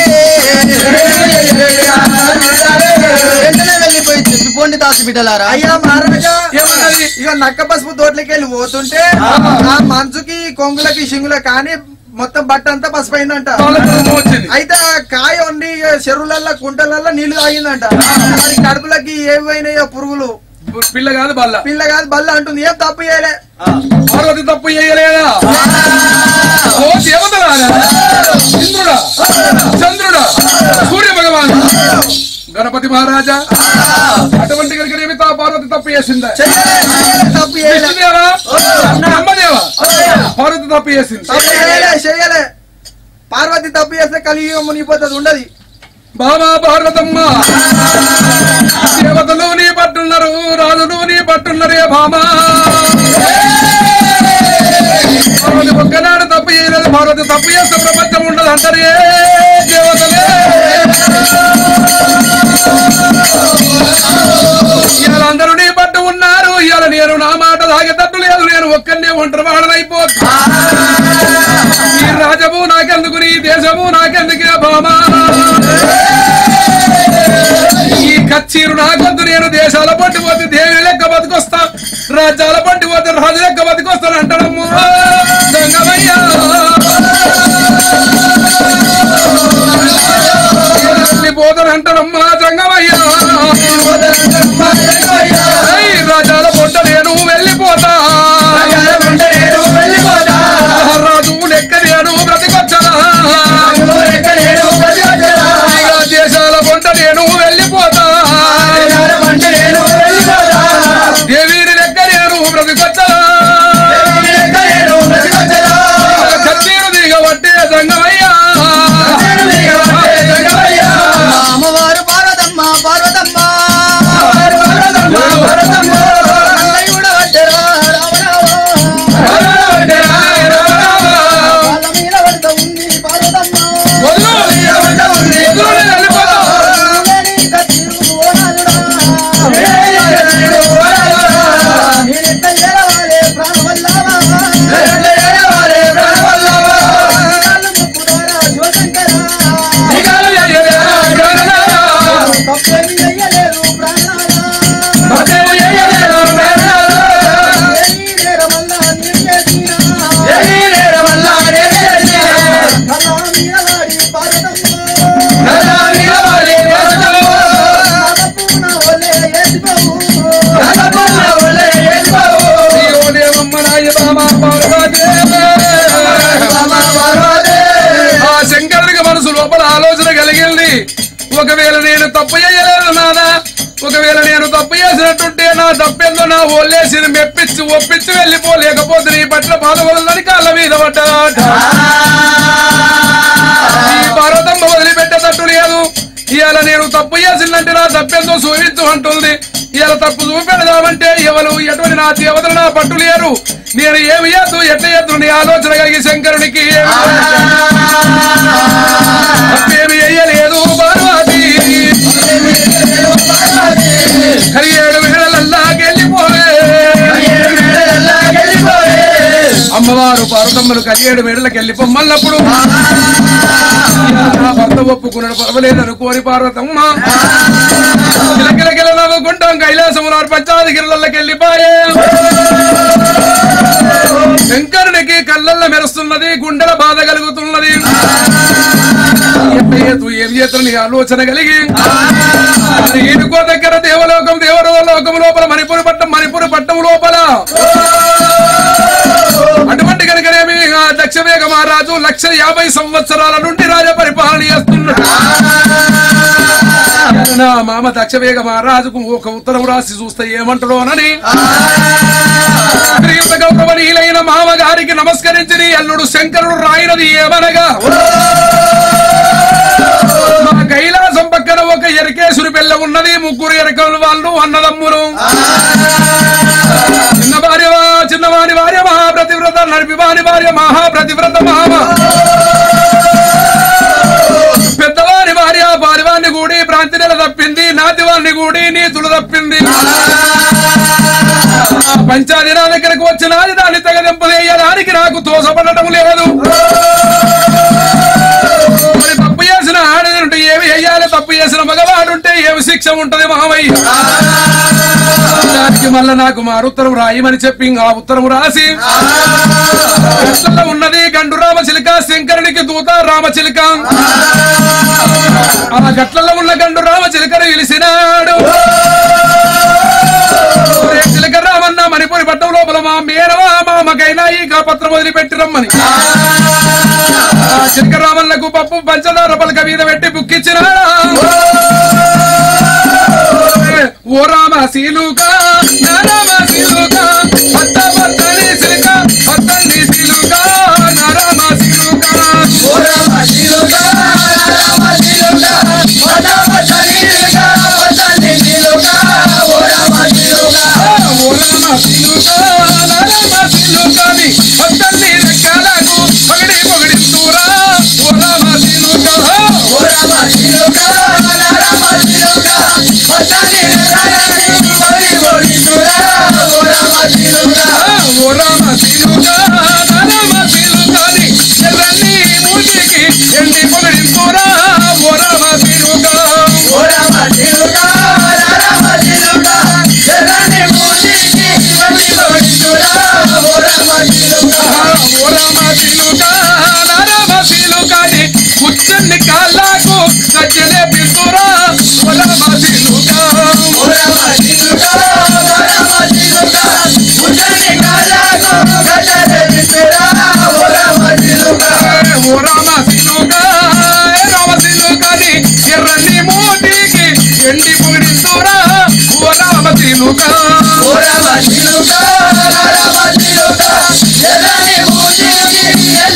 Speaker 3: వెంటనే వెళ్ళిపోయి చెప్పిపోండి దాసు బిడ్డలారా.
Speaker 4: అయ్యా మహారాజా ఇక నక్క పసుపు తోటలోకి వెళ్ళి పోతుంటే ఆ మంచుకి కొంగులకి షింగుల కానీ మొత్తం బట్ట అంతా పసుపైందంట. అయితే ఆ కాయ ఉండి చెరువులల్లో కుంటలల్లో నీళ్లు తాగిందంట. మరి కడుపులకి ఏవైనాయో పురుగులు
Speaker 2: పిల్ల కాదు బల్ల
Speaker 4: పిల్ల కాదు బల్ల అంటుంది. ఏం తప్పు చేయలే,
Speaker 2: పార్వతి తప్పు చేయలేదా? ఓ దేవతలారా, ఇంద్రుడా, చంద్రుడా, సూర్య భగవాన్, గణపతి మహారాజా అటువంటి కనుక పార్వతి తప్పు చేసిందా?
Speaker 4: తప్పు చేయలేదేవా
Speaker 2: పార్వతి తప్పు చేసింది.
Speaker 4: చేయలే పార్వతి తప్పు చేస్తే కలియుగం మునిగిపోతుంది ఉండదు.
Speaker 2: బాబా పార్వతమ్మ దేవతలు నీ పట్టున్నారు, రాజులు నీ పట్టున్నారే బామా. పార్వతి ఒక్కనాడు తప్పు చేయలేదు, పార్వతి తప్పు చేస్తే ప్రపంచం ఉండదు అంటారే దేవతలే. ఇవాళ అందరూ నీ పట్టు ఉన్నారు, ఇవాళ నేను నా మాట తాగేటట్టు లేదు, నేను ఒక్కనే ఒంటరి వాడనైపోతా. ఈ రాజము నాకెందుకు, నీ దేశము నాకెందుకే బామా. ఈ కచ్చీరు నాకొద్దు, నేను దేశాల పట్టు పోతే దేవి లెక్క బతికొస్తా, రాజ్యాల పట్టు పోతే రాజు లెక్క బతికొస్తాను అంటాడమ్మా. ఆ శంకరుడికి మనసు లోపల ఆలోచన కలిగింది. ఒకవేళ నేను తప్పు చేయలేదు నాదా, ఒకవేళ నేను తప్పు చేసినట్టుంటే నా తప్పెందో నా ఓళ్ళేసి మెప్పించి ఒప్పించి వెళ్ళిపోలేకపోతే నీ పట్ల బాధపడాలని కాళ్ళ మీద పడ్డాట. ఈ పార్వతమ్మ వదిలిపెట్టేటట్టు లేదు. ఇవాళ నేను తప్పు చేసిందంటే నా తప్పెంతో చూపించు అంటుంది. ఇవాళ తప్పు చూపెడదామంటే ఎవరు ఎటువంటి నా దేవతలు నా పట్టు లేరు. నేను ఏమి చేద్దు ఎట్లా చేద్దు నీ ఆలోచన కలిగి శంకరునికి తప్పేమి వేయలేదు పార్వతి. కలియేడు మేడలల్లాకెళ్ళిపోయే అమ్మవారు పార్వతమ్మను కలియేడు మేడలకు వెళ్ళిపోమన్నప్పుడు నా భర్త ఒప్పుకున్నాడు పర్వాలేదు అనుకోని పార్వతమ్మ కిలకిలకిల నవ్వుకుంటాం కైలాసములో పంచాదిగిరులకి వెళ్ళిపోయే. శంకరునికి కళ్ళల్ల మెరుస్తున్నది, గుండెల బాధ కలుగుతున్నది. ఏం చేతుని ఆలోచన కలిగి ఈనుకో దగ్గర దేవలోకం దేవలోకం లోపల మణిపూర్ పట్టం మణిపూర్ పట్టం లోపల అటువంటి కనుకనేమి దక్షవేగ మహారాజు లక్ష యాభై సంవత్సరాల నుండి రాజ పరిపాలన చేస్తున్నాడు. నా మామ దక్షవేగ మహారాజుకు ఒక ఉత్తరం రాసి చూస్తే ఏమంటాడో అని శ్రీయుత గౌరవనీయులైన మామగారికి నమస్కరించి అల్లుడు శంకరుడు రాయినది ఏమనగా మా కైలాసం పక్కన ఒక ఎరికేశ్వరి పిల్ల ఉన్నది. ముగ్గురు ఎరకలు వాళ్ళు అన్నదమ్ములు. చిన్న భార్య చిన్నవారి భార్య మహాప్రతివ్రత, నడిపివారి భార్య మహాప్రతివ్రత మామ, పెద్దవారి భార్య భార్యవాన్ని కూడి భ్రాంతి నెల తప్పింది, నాతివాన్ని కూడి నీతులు తప్పింది. పంచాది నా దగ్గరకు వచ్చినది దాన్ని తెగదెంపదేయడానికి నాకు తోసపడటం లేదు. తప్పు చేసిన ఆడదంటే ఏమి వెయ్యాలి, తప్పు చేసిన మగవాడుంటే ఏమి శిక్ష ఉంటది మామయ్య. దానికి మళ్ళా నాకు మా ఉత్తరం రాయమని చెప్పి ఆ ఉత్తరం రాసి ఉన్నది గండు రామచిలుక శంకరునికి దూత రామచిలుక. ఆ గట్లలో ఉన్న గండు రామచిలుకను పిలిచినాడు. చిలక రామన్న మణిపూరి పట్టం లోపల మా మేనవా మామకైనా ఈ పత్రం వదిలిపెట్టి రమ్మని చిలక రామన్నకు పప్పు పంచదార పలక మీద పెట్టి బుక్కిచ్చినాడా. ఓ రామ శీలుక రామ శీలుక పట్ట పట్టని సిలుక పట్టని శీలుక రామ శీలుక ఓ రామ శీలుక రామ శీలుక పట్ట పట్టని సిలుక పట్టని శీలుక ఓ రామ శీలుక ఓ రామ శీలుక రామ శీలుకని పట్టని రెక్కలకు పగడి పగడి తూరా ఓ రామ శీలుక ఓ రామ శీలుక రామ శీలుక పట్టని ఓ రామ శీలుక రామ శీలుకని ఎర్రని మూతికి ఎండి పొగడింతురా ఓ రామ శీలుక ఓ రామ శీలుక రామ శీలుక ఎర్రని మూతికి ఎండి పొగడింతురా ఓ రామ శీలుక ఓ రామ శీలుక రామ శీలుకని కూర్చుని కాళ్ళకు గజ్జలే పిస్తురా ఓ రామ శీలుక ఓ రామ శీలుక రామ శీలుక కూర్చుని కాళ్ళకు గజ్జలే పిస్తురా ఓ రామ శీలుక ఓ రామ శీలుక రామ శీలుకని ఎర్రని మూటికి ఎండి పొగిడిస్తురా ఓ రామ శీలుక ఓ రామ శీలుక రామ శీలుక ఎర్రని మూటికి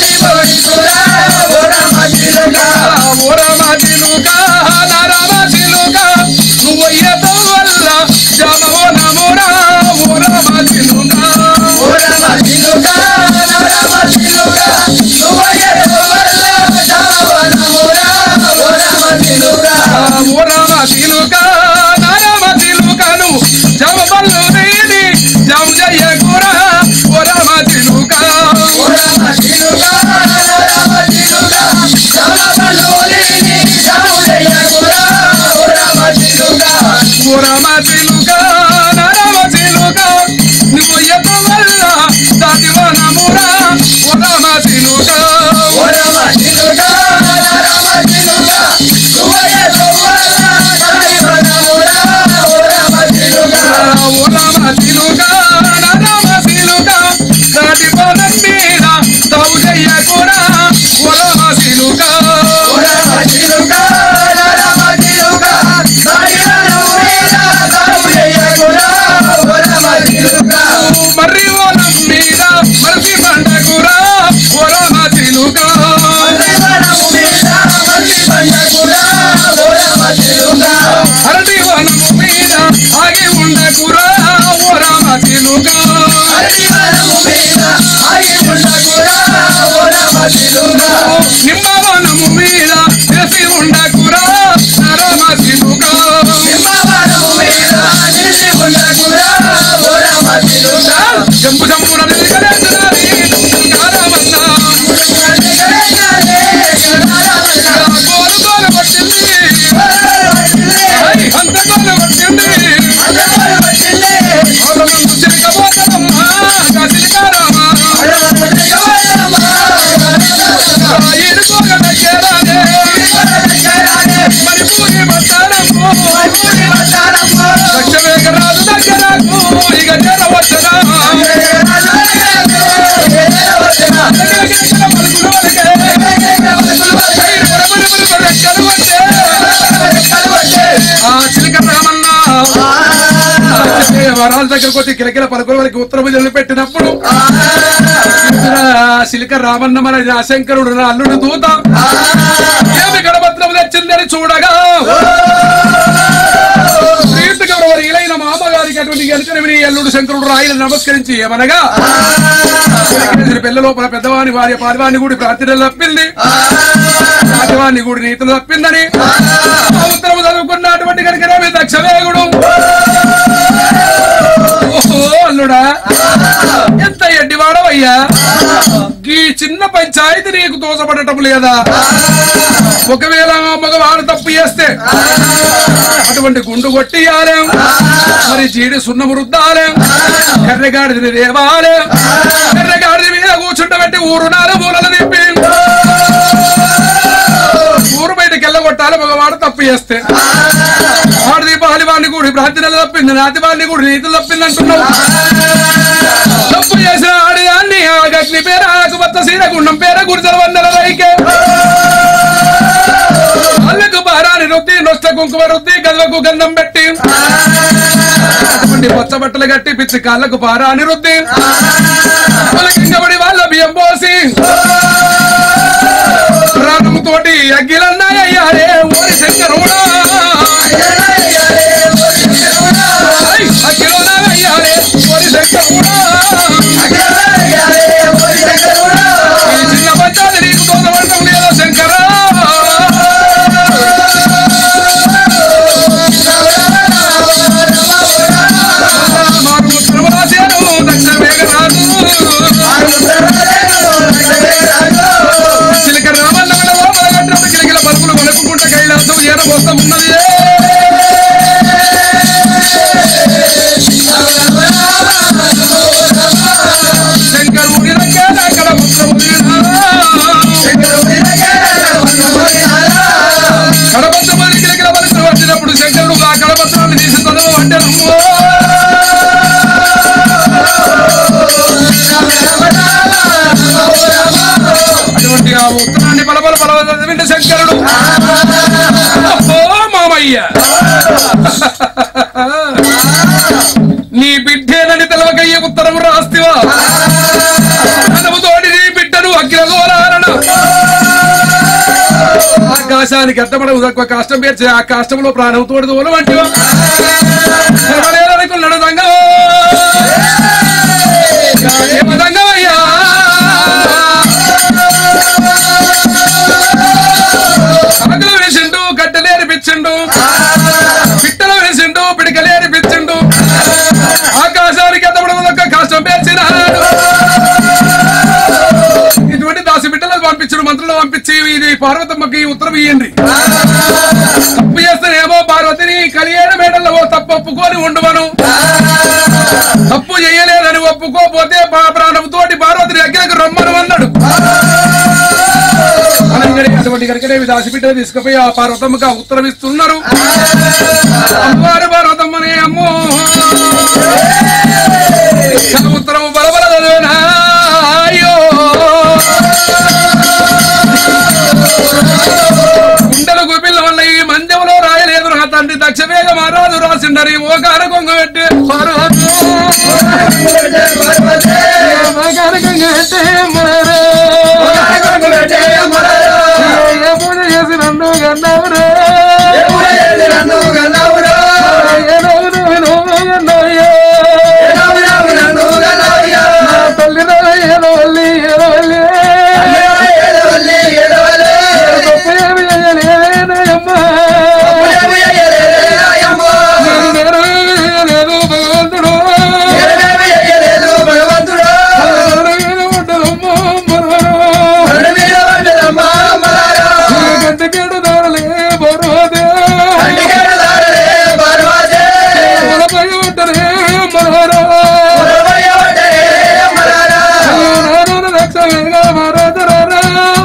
Speaker 2: వనమురా వరమ సిలుగా వరమ సిలుగా వరమ సిలుగా సువయ సువల సాయి వనమురా వరమ సిలుగా వరమ సిలుగా నరమ సిలుగా దాటి పదం మీద తౌజయ్య కూడా వరమ సిలుగా వరమ సిలుగా నరమ సిలుగా సాయి వనమురా తౌజయ్య కూడా వరమ సిలుగా మర్రి వనం మీద మర్రి బండకురా వరమ సిలుగా మర్రి వనం మీద మర్రి బండకురా వరమ సిలుగా హరటి వనము మీద ఆగి ఉండకురా వరమ సిలుగా హరటి వనము మీద ఆగి ఉండకురా వరమ సిలుగా నిమ్మ వనము మీద నిలిసి ఉండకురా నరమ సిలుగా నిమ్మ వనము మీద నిలిసి ఉండకురా వరమ సిలుగా జంపు జంపున నిలకలేదునాని నారమన్న గోలు గోలు పట్టింది అంత గోలు పట్టింది ఆడమందు చిలకపోతనమ్మా కసిలికారమ్మా ఈడుకోగ దగ్గరానే మణిపూరి పట్టానమ్మో లక్షవేగరాజు దగ్గరకు ఇక చేరవచ్చనా వరాల దగ్గరకు వచ్చి కిలకిల పలుకుల వాళ్ళకి ఉత్తర భుజాలు పెట్టినప్పుడు శిలిక రామన్న మన శంకరుడు నా అల్లుడు దూత ఏమి గణపత్రం తెచ్చిందని చూడగా శ్రీలైన మామగారికి అటువంటి గెలిచిన అల్లుడు శంకరుడు రాయిని నమస్కరించి ఏమనగా పిల్ల లోపల పెద్దవాని వారి పారివాన్ని కూడా ప్రార్థన తప్పింది పారివాన్ని కూడా నీతులు తప్పిందని ఉత్తరము చదువుకున్నటువంటి కనుక దక్షవేగుడు అల్లుడా ఎంత ఎడ్డివాడవయ్యా ఈ చిన్న పంచాయతీ నీకు దోషపడటం లేదా ఒకవేళ మగవాడు తప్పు చేస్తే అటువంటి గుండు కొట్టియాలేం మరి జీడి సున్నము రుద్దాలేం కర్రెగాడిని దేవాలేం కర్రెగాడిని మీద కూర్చుంటబెట్టి ఊరు నాలుగు మూలలు నింపి ఊరు బయటకి వెళ్ళగొట్టాలి మగవాడు తప్పు చేస్తే ఆడది బాలివాడిని కూడా ప్రార్థనలు తప్పింది నాతివాడిని కూడా నీతులు తప్పింది అంటున్నావు తప్పు చేసిన ఆడిదాన్ని ఆగగ్ని పేర ఆకుపచ్చ సీర గుండం పేర గుడిసెల వందల రైకే అల్లకు భారాన్ని రుద్ది నొష్ట కుంకుమ రుద్ది గదవకు గంధం పెట్టి అటువంటి పచ్చ బట్టలు కట్టి పిచ్చి కాళ్ళకు భారాన్ని రుద్ది కిందపడి వాళ్ళ బియ్యం పోసి ప్రాణముతోటి అగ్గిలన్నాయ్యారే ఓరి శంకరుడా అగ్గిలన్నాయ్యారే ఓరి శంకరుడా ఈ చిన్న పంచాది నీకు దోషపడటం లేదా శంకరా మాకు ఉత్తరము రాశాను దక్షిణ వేగరాజు చిలక రామన్న కిలకిల పలుకులు వలుపుకుంట కైలాసం ఏరబోస్తం ఉన్నది శంకరుడి దగ్గర అక్కడ కడపత్రమని కిలకిల పలుకులు వచ్చినప్పుడు శంకరుడు ఆ కడపత్రాన్ని తీసి చదవ అంటే అటువంటి ఆ ఉత్తరాన్ని బలబల బలవ వింటే శంకరుడు ఓ మామయ్య నీ బిడ్డేనని తెలవకయ్య ఉత్తరము రాస్తివా అనుతోటి నీ బిడ్డను అగ్రగోళారణ ఆకాశానికి అర్థపడవు తక్కువ కష్టం పేర్చి ఆ కష్టంలో ప్రాణం తోడు తోలు వంటివా అనుకున్నాడు సంగం సంగమయ్యా ఆకులు వేసిండు కట్టెలేరి పిచ్చిండు పిట్టలు వేసిండు పిడికలేరి పిచ్చిండు ఆకాశానికి ఎత్తబడక కష్టం పేర్చినాడు ఇటువంటి దాసి బిడ్డలకు పంపించడు మంత్రులు పంపించి ఇది పార్వతమ్మకి ఉత్తరం ఇయ్యండి తప్పు చేస్తేనేమో పార్వతిని కలియేడు మేడల్లో తప్పు ఒప్పుకొని ఉండవను తప్పు చేయలేదని ఒప్పుకోపోతే ప్రాణంతోటి పార్వతి పొండి కనుకనేవి దాసిబిడ్డ తీసుకుపోయి ఆ పార్వతమ్మగా ఉత్తరం ఇస్తున్నారు. అమ్మవారు పార్వతమ్మనే అమ్మో ఉత్తరం బలబల చదివేనా అయ్యో గుండెల గుబిళ్ళ వల్ల ఈ మందెంలో రాయలేదు నా తండ్రి దక్షవేగ మహారాజు రాసిండరి ఓ కార కొంగ పెట్టి చేసి నన్ను గన్నవరే తల్లి ఏదో వల్లి ఏదో వల్లి లేదు భగవంతుడు గంటకేడు దారలే బరువదే భగవంతుడే మనోరా రక్షవేగా మహారాజరారా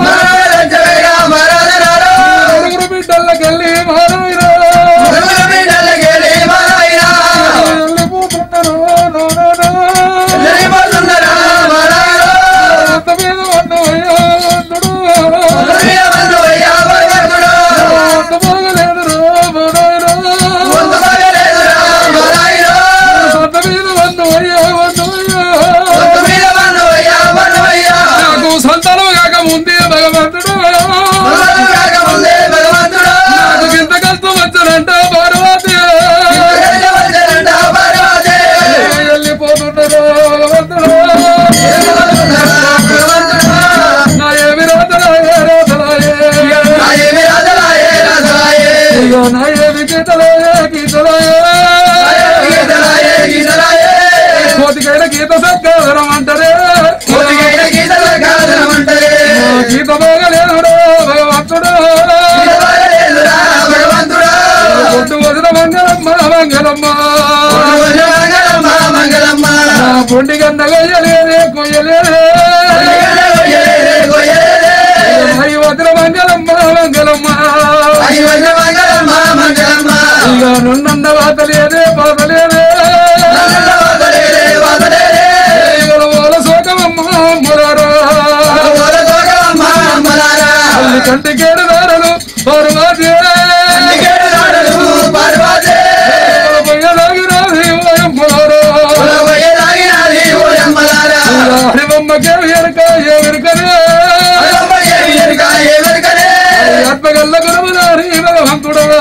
Speaker 2: బిడ్డల్లకెళ్ళి మహారాజరా నాకు సంతానం కాక ముందే భగవంతుడు నాకు ఇంత కష్టం వచ్చారంట పార్వతి వెళ్ళిపోతున్నారు భగవంతుడు నా ఏమి రాతలాయే రాతలాయే నా ఏమి గీతలాయే గీతలాయే కోతికైన గీత సక్కదనం అంటారే గీత బాగలేదురా భగవంతుడు ఒట్టు వదిన మంగళమ్మ మంగళమ్మ పొండి గంట కొయ్యలేదే కొయ్యలేదే వదిన మంగళమ్మ మంగళమ్మ ఇక నున్న వాత లేదే బాధ లేదే శోకమమ్మ మురారా కంటికేడు దారలు పార్వతి హరిబొమ్మకే ఎరుక ఎవరికనే ఆత్మగల్ల గురములారి భగవంతుడవా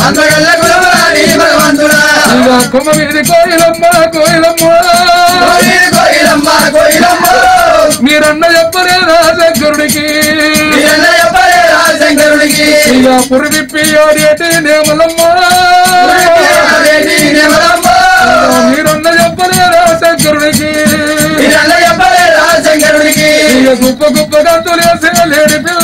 Speaker 2: కొమ్మ మీది కోయిలమ్మ కోయిలమ్మ మీరన్న చెప్పలేదా శంకరుడికి ఇక పురిపి ఆడేటి నేమలమ్మ మీరన్న చెప్పలేదా శంకరుడికి ఇక గుప్ప గుప్ప గంతులేసే లేడి పిల్ల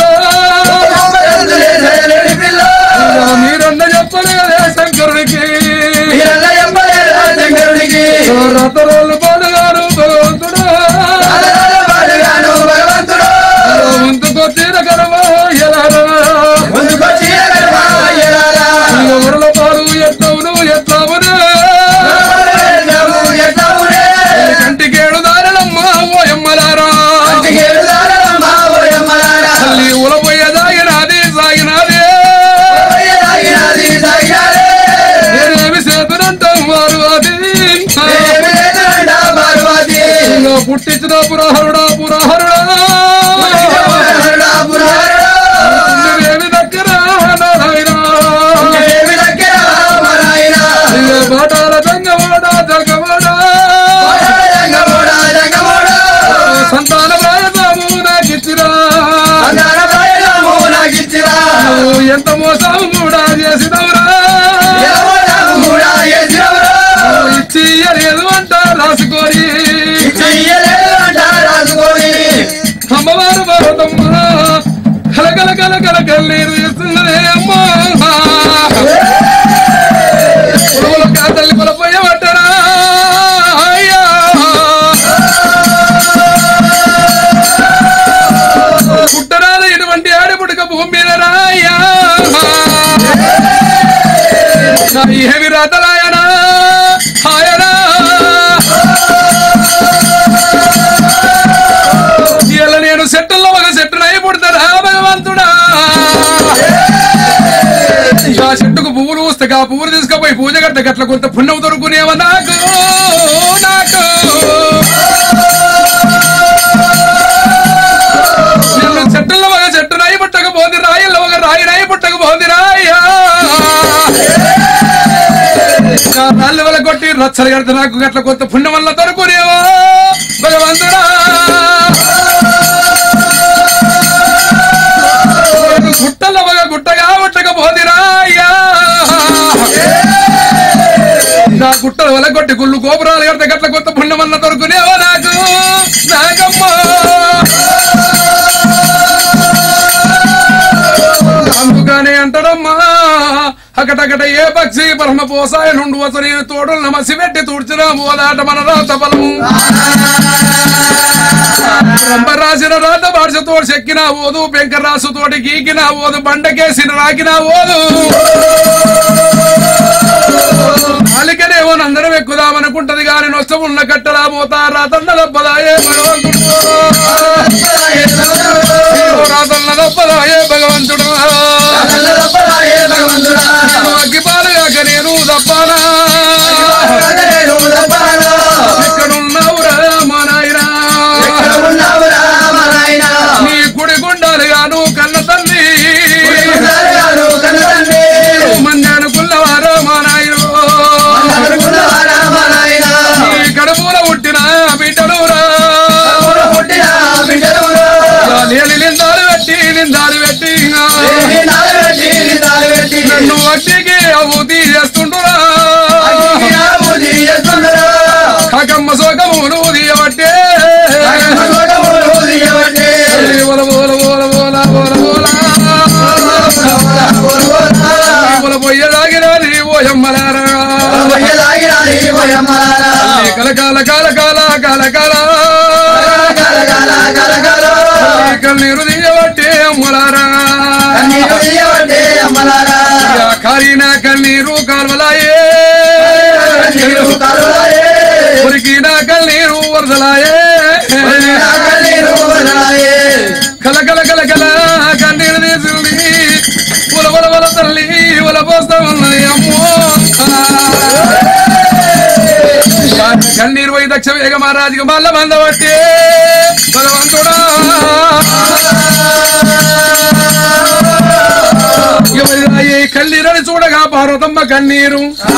Speaker 2: మీరన్న చెప్పలేదా శంకరుడికి రతరాలు పాడుగారు భగవంతుడు ముందుకొచ్చిన కరమా ఎవరిలో పాలు ఎత్తవును ఎత్తావునే కంటికేడు దారలమ్మ ఓయమ్మలారా తల్లి ఉలపోయ దాగినాది సాగినాది నేనేమి చేతునంటాం వారు అది పుట్టించిన పురహరుడా పురహరుడా నువ్వేమి దగ్గర బాటాల జంగవాడా జంగవాడా సంతాన ప్రాయము నాకిచ్చిరా నువ్వు ఎంత మోసం కూడా చేసినవురా ఇచ్చి లేదు అంట రాసుకోరి అమ్మవారు భారతమ్మ కలకల కలకల కన్నీరు ఇస్తున్నదే అమ్మా తల్లి పొలపోయ పట్టరా పుట్టరాదు ఇటువంటి ఆడపుడక భూమి మీద ఏమి రాతలాయనా ఆయనా ఇలా నేను చెట్టుల్లో ఒక చెట్టునై పుడతారా భగవంతుడా ఆ చెట్టుకు పువ్వులు వస్తాయి ఆ పువ్వులు తీసుకుపోయి పూజ కడితే గట్ల కొంత పుణ్యం దొరుకునేవా నాకు నాకు నేను చెట్టుల్లో ఒక చెట్టునై పుట్టకపోతే రాయిల్లో ఒక రాయినై పుట్టకపోతే రాయ్యా రాళ్ళు వల్ల కొట్టి రచ్చలు కడితే నాకు గట్ల కొంత పుణ్యం వల్ల దొరుకునేవా భగవంతుడా గుట్టలో ఒక గుట్టగా పుట్టకపోతిరాయ్యా నా గుట్టల వల్ల కొట్టి గుళ్ళు గోపురాలు కడితే గట్ల కొత్త పుణ్యం వల్ల దొరుకునేవా నాకు నాకమ్మా అందుకనే అంటాడమ్మా అకటకట ఏ పక్షి పరమ పోసాయ నుండి వస నేను తోడులు నమసి పెట్టి తూడ్చిన ఓదాట మన రాత బలము బ్రహ్మ రాసిన రాత భాష తోడు చెక్కిన ఓదు పెంక రాసు తోటి గీకిన ఓదు బండకేసిన రాకిన ఓదు అలికనేమో అందరం ఎక్కుదామనుకుంటది గాని నష్టం ఉన్న కట్టలా పోతా రాతన్న దప్పదాయే భగవంతుడు రాతన్న దప్పదాయే భగవంతుడు అగ్గిపాలుగాక నేను దప్పానా ఎక్కడున్నావురా మా నాయనా నీ గుడి గుండాలుగాను కన్న తల్లి మంది అనుకున్నవారో మా నాయన నీ కడుపుల పుట్టిన బిడ్డలురా లేని నిందాలు పెట్టి నిందాలు పెట్టి నన్ను అట్టికి అబూతి చేస్తుంటురా కకమ్మ సోకము నువ్వు తీయబట్టే బోల బోల బోల బోల బోల బోల పొయ్యలాగిన నీ ఓయమ్మలారా కల కాల కాల కాల కాల కాల కన్నీరు తీయబట్టే అమ్మలారా కారిన కన్నీరు కాల్వలాయే ఉరికిన కన్నీరు వరదలాయే కల కల కల కల కన్నీరు తీసుంది ఉల ఉల ఉల తల్లి ఉల పోస్తా ఉన్నది అమ్మో కన్నీరు పోయి దక్ష వేగ మహారాజుగా మల్ల మందబట్టే భగవంతుడా కన్నీరని చూడగా పార్వతమ్మ కన్నీరు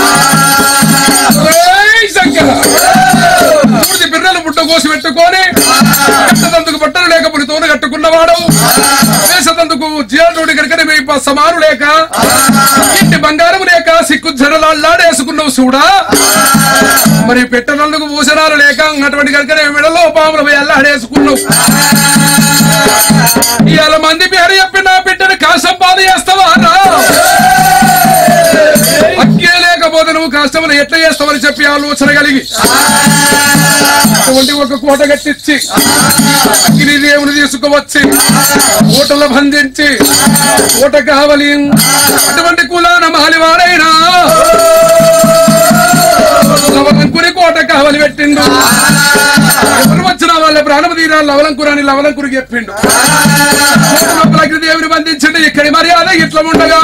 Speaker 2: పూర్తి పిల్లలు పుట్ట కోసి పెట్టుకొని కట్టదందుకు బట్టలు లేక పులితోను కట్టుకున్నవాడు వేసదందుకు జీవనుడి కనుక సమాను లేక ఇంటి బంగారం లేక సిక్కు జడలాడేసుకున్నావు చూడా మరి పెట్టనందుకు భూషణాలు లేక అటువంటి కనుకనే మెడలో పాములు పోయి అల్లాడేసుకున్నావు ఇవాళ మంది పేరు చెప్పి నా బిడ్డను కాశంపాద చేస్తావా అక్కే లేకపోతే నువ్వు కష్టములు ఎట్లా చేస్తావని చెప్పి ఆలోచన కలిగి అటువంటి ఒక కోట కట్టించి అగ్ని దేవుని తీసుకువచ్చి కోటలో బంధించి కోట కావలి అటువంటి కులాన మాలివాడైనా లవలంకురి కోట కావలి పెట్టిండు ఎవరు వచ్చిన వాళ్ళ ప్రాణం తీరా లవలంకురాని లవలంకురికి చెప్పిండు అగ్ని దేవుని బంధించండి ఇక్కడి మర్యాద ఇట్లా ఉండగా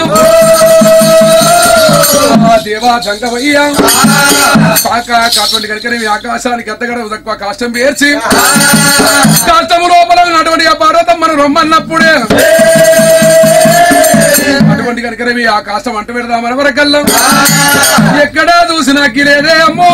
Speaker 2: దేవా జంగమయ్యా కాటువంటి కనుక ఆకాశానికి ఎత్తగడ తక్కువ కాష్టం పేర్చి కాష్టము లోపల ఉన్నటువంటి ఆ పార్వతమ్మను రమ్మన్నప్పుడే అటువంటి కనుక ఆ కాష్టం అంట పెడదామని వరకల్లా ఎక్కడా చూసినా కిలేదే అమ్మో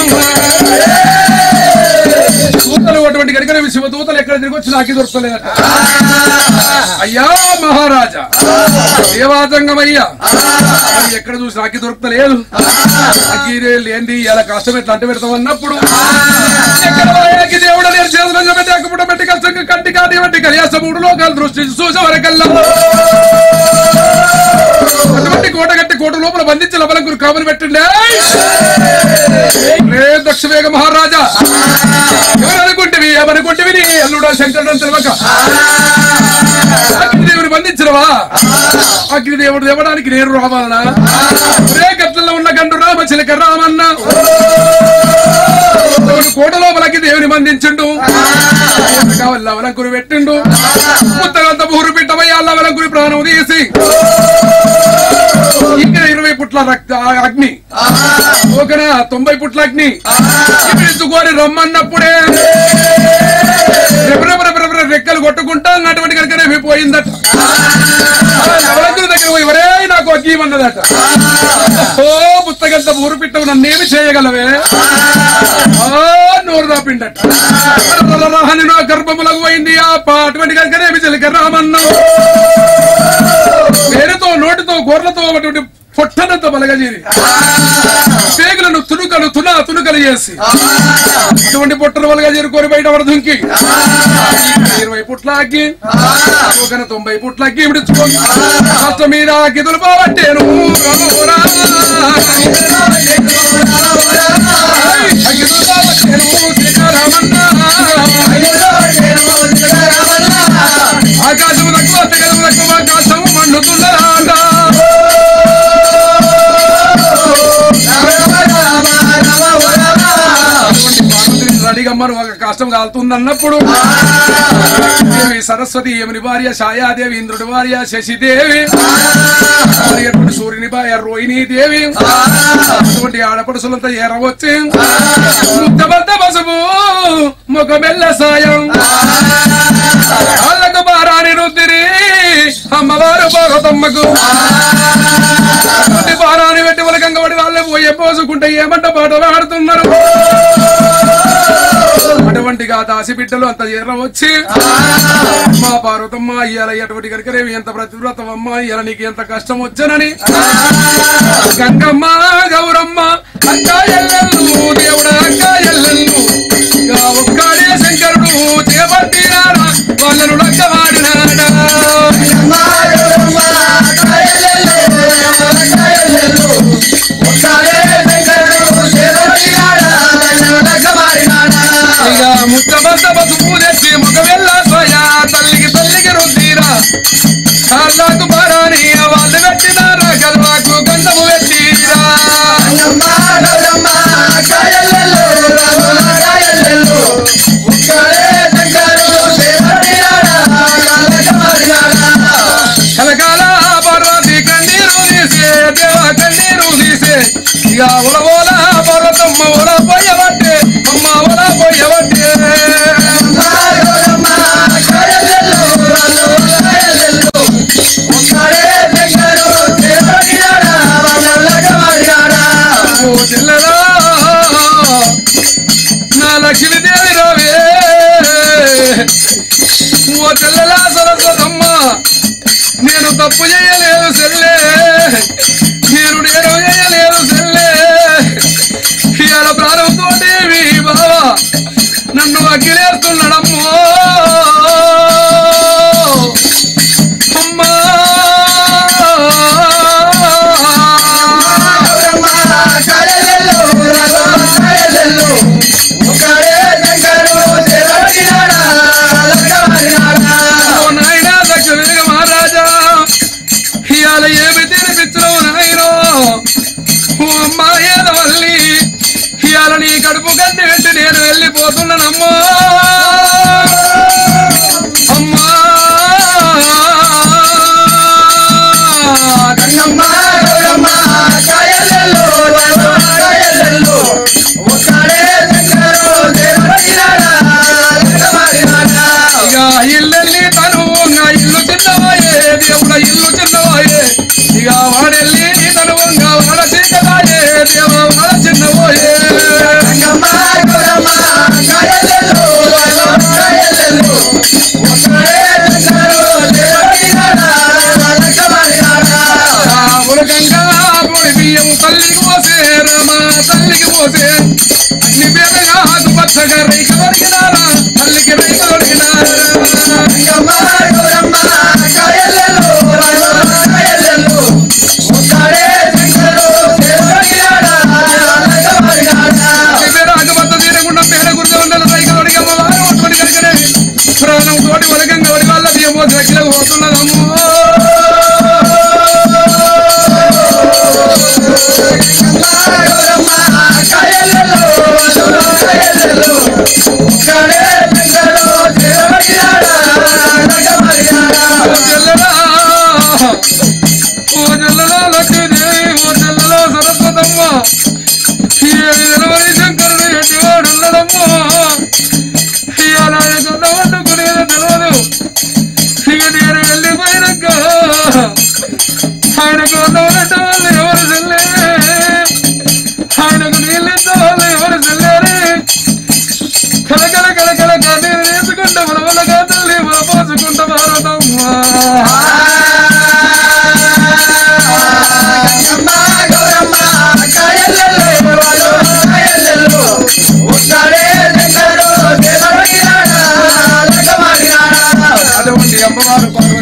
Speaker 2: దూతలు అటువంటి కనుక శివదూతలు ఎక్కడ తిరిగి వచ్చి నాకి దొరకలేదట అయ్యా మహారాజా దేవాజంగమయ్యా ఎక్కడ చూసి నాకి దొరకలేదు అగ్గిరే లేంది ఇలా కష్టం ఎట్లా అంట పెడతాం అన్నప్పుడు ఎక్కడ దేవుడు నేను చేతులు పెట్టి అక్కుపుట పెట్టి కష్టంగా కంటి కాటి పెట్టి కళ్యాస మూడు లోకాలు దృష్టి చూసే వరకల్లా అటువంటి కోట కట్టి కోట లోపల బంధించి లబలంకురు కావలి పెట్టండి దక్షవేగ మహారాజా ఎవరు అనుకుంటేవి ఏమనుకుంటేవి అల్లుడా శంకరుడు తెలియక అగ్నిదేవుడు బంధించినవా అగ్నిదేవుడు దేవడానికి నేను రావాలనా రే గట్లలో ఉన్న చిలక రామన్న కోట లోపలికి దేవుని మందించుండు లవలంకుని పెట్టిండు ముత్తగంత ఊరు బిడ్డమయ్య లవలంకుని ప్రాణం తీసి ఇక్కడ ఇరవై పుట్ల రక్త అగ్ని ఒకన తొంభై పుట్ల అగ్ని ఎత్తుకొని రమ్మన్నప్పుడే రెక్కలు కొట్టుకుంటా అటువంటి కనుకనే పోయిందట లవలంకుని దగ్గర పోయి ఎవరే నాకు అగ్గి అన్నదట ఓ పుస్తకంత ఊరు పిట్టవు నన్నేమి చేయగలవే నోరు రాపిండట నా గర్భములకు పోయింది ఆ అటువంటి కనుకనేమి చిలక రామన్న పేరుతో నోటితో గోర్లతో అటువంటి పొట్టనంత బలగజేరి పేగులను తునుకలు తున తునుకలు చేసి అటువంటి పొట్టను బలగా చేరుకొని బయట పడుతుంది ఇరవై పుట్లాకి ఒకన తొంభై పుట్లాకి విడుచుకోండి కష్టం మీద గిదులు బాబట్టేను ఆకాశము తక్కువ తెగలు తక్కువ ఆకాశము మండుతున్నదా రెడీగమ్మను ఒక కష్టం కాలుతుంది అన్నప్పుడు దేవి సరస్వతి యముని భార్య ఛాయాదేవి ఇంద్రుడి భార్య శశిదేవి సూర్యుని భార్య రోహిణీ దేవి అటువంటి ఆడపడుసులంతా ఎరవచ్చి ముద్దబంత పసుపు ముఖమెల్ల సాయం వాళ్ళకు భారాన్ని రుద్దిరి అమ్మవారు పార్వతమ్మకు భారాన్ని పెట్టి వలకంగా పడి వాళ్ళే పోయే పోసుకుంటే ఏమంట పాటలు ఆడుతున్నారు అటువంటిగా దాసి బిడ్డలు అంత ఎర్ర వచ్చి మా పార్వతమ్మ ఇయ్యాల అటువంటి కనుకనేవి ఎంత ప్రతివ్రతం అమ్మ ఇయ్యాల నీకు ఎంత కష్టం వచ్చనని గంగమ్మ గౌరమ్మ అక్క ఎల్లెల్లు దేవుడు అక్క ఎల్లెల్లు ఒక్కడే శంకరుడు చేపట్టినారా వాళ్ళను లక్కవాడినాడా ముత్తబంత పసుపు తెచ్చి ముఖమెల్ల సోయా తల్లికి తల్లికి రుద్దిరా కాళ్ళకు భారాని వాళ్ళు పెట్టినారా గల్వాకు గంధము పెట్టిరా కలకాల పార్వతి కన్నీరు తీసే దేవ కన్నీరు తీసే ఇక ఉలవోల పర్వతమ్మ ఉల పోయబట్టే అమ్మ ఉల పోయబట్టే చెల్లెలా నా లక్ష్మీదేవి రావే ఓ చెల్లెలా సరస్వతమ్మ నేను తప్పు చేయలేదు చెల్లె నేను నేను చేయలేదు చెల్లె ఇవాళ ప్రారంభంతో దేవి బావా నన్ను అగ్గిలేస్తున్నాడమ్మో అమ్మా నాయనా దక్షిణ మహారాజా ఇవాళ ఏమి తినిపించడం నాయనో అమ్మా ఏదవల్లి ఇవాళ నీ కడుపు కట్టి పెట్టి నేను వెళ్ళిపోతున్నానమ్మా అమ్మా ఇక ఇల్లెల్లి తను ఇల్లు చిన్నవాయే దేవుడ ఇల్లు చిన్నవాయే ఇక వాడెల్లి తను వాడ చిన్నవాయే దేవ వాడ చిన్నవోయే ఉలకంగా పొడి బియ్యం తల్లికి పోసే రామ తల్లికి పోసే అగ్ని పేదగా ఆకు పచ్చగా రైక దొరికినారా తల్లికి రైక దొరికినారా ప్రాణం తోటి వరకంగా వడి వాళ్ళ బియ్యమో దగ్గరకు పోతున్నదమ్మో
Speaker 4: Bye.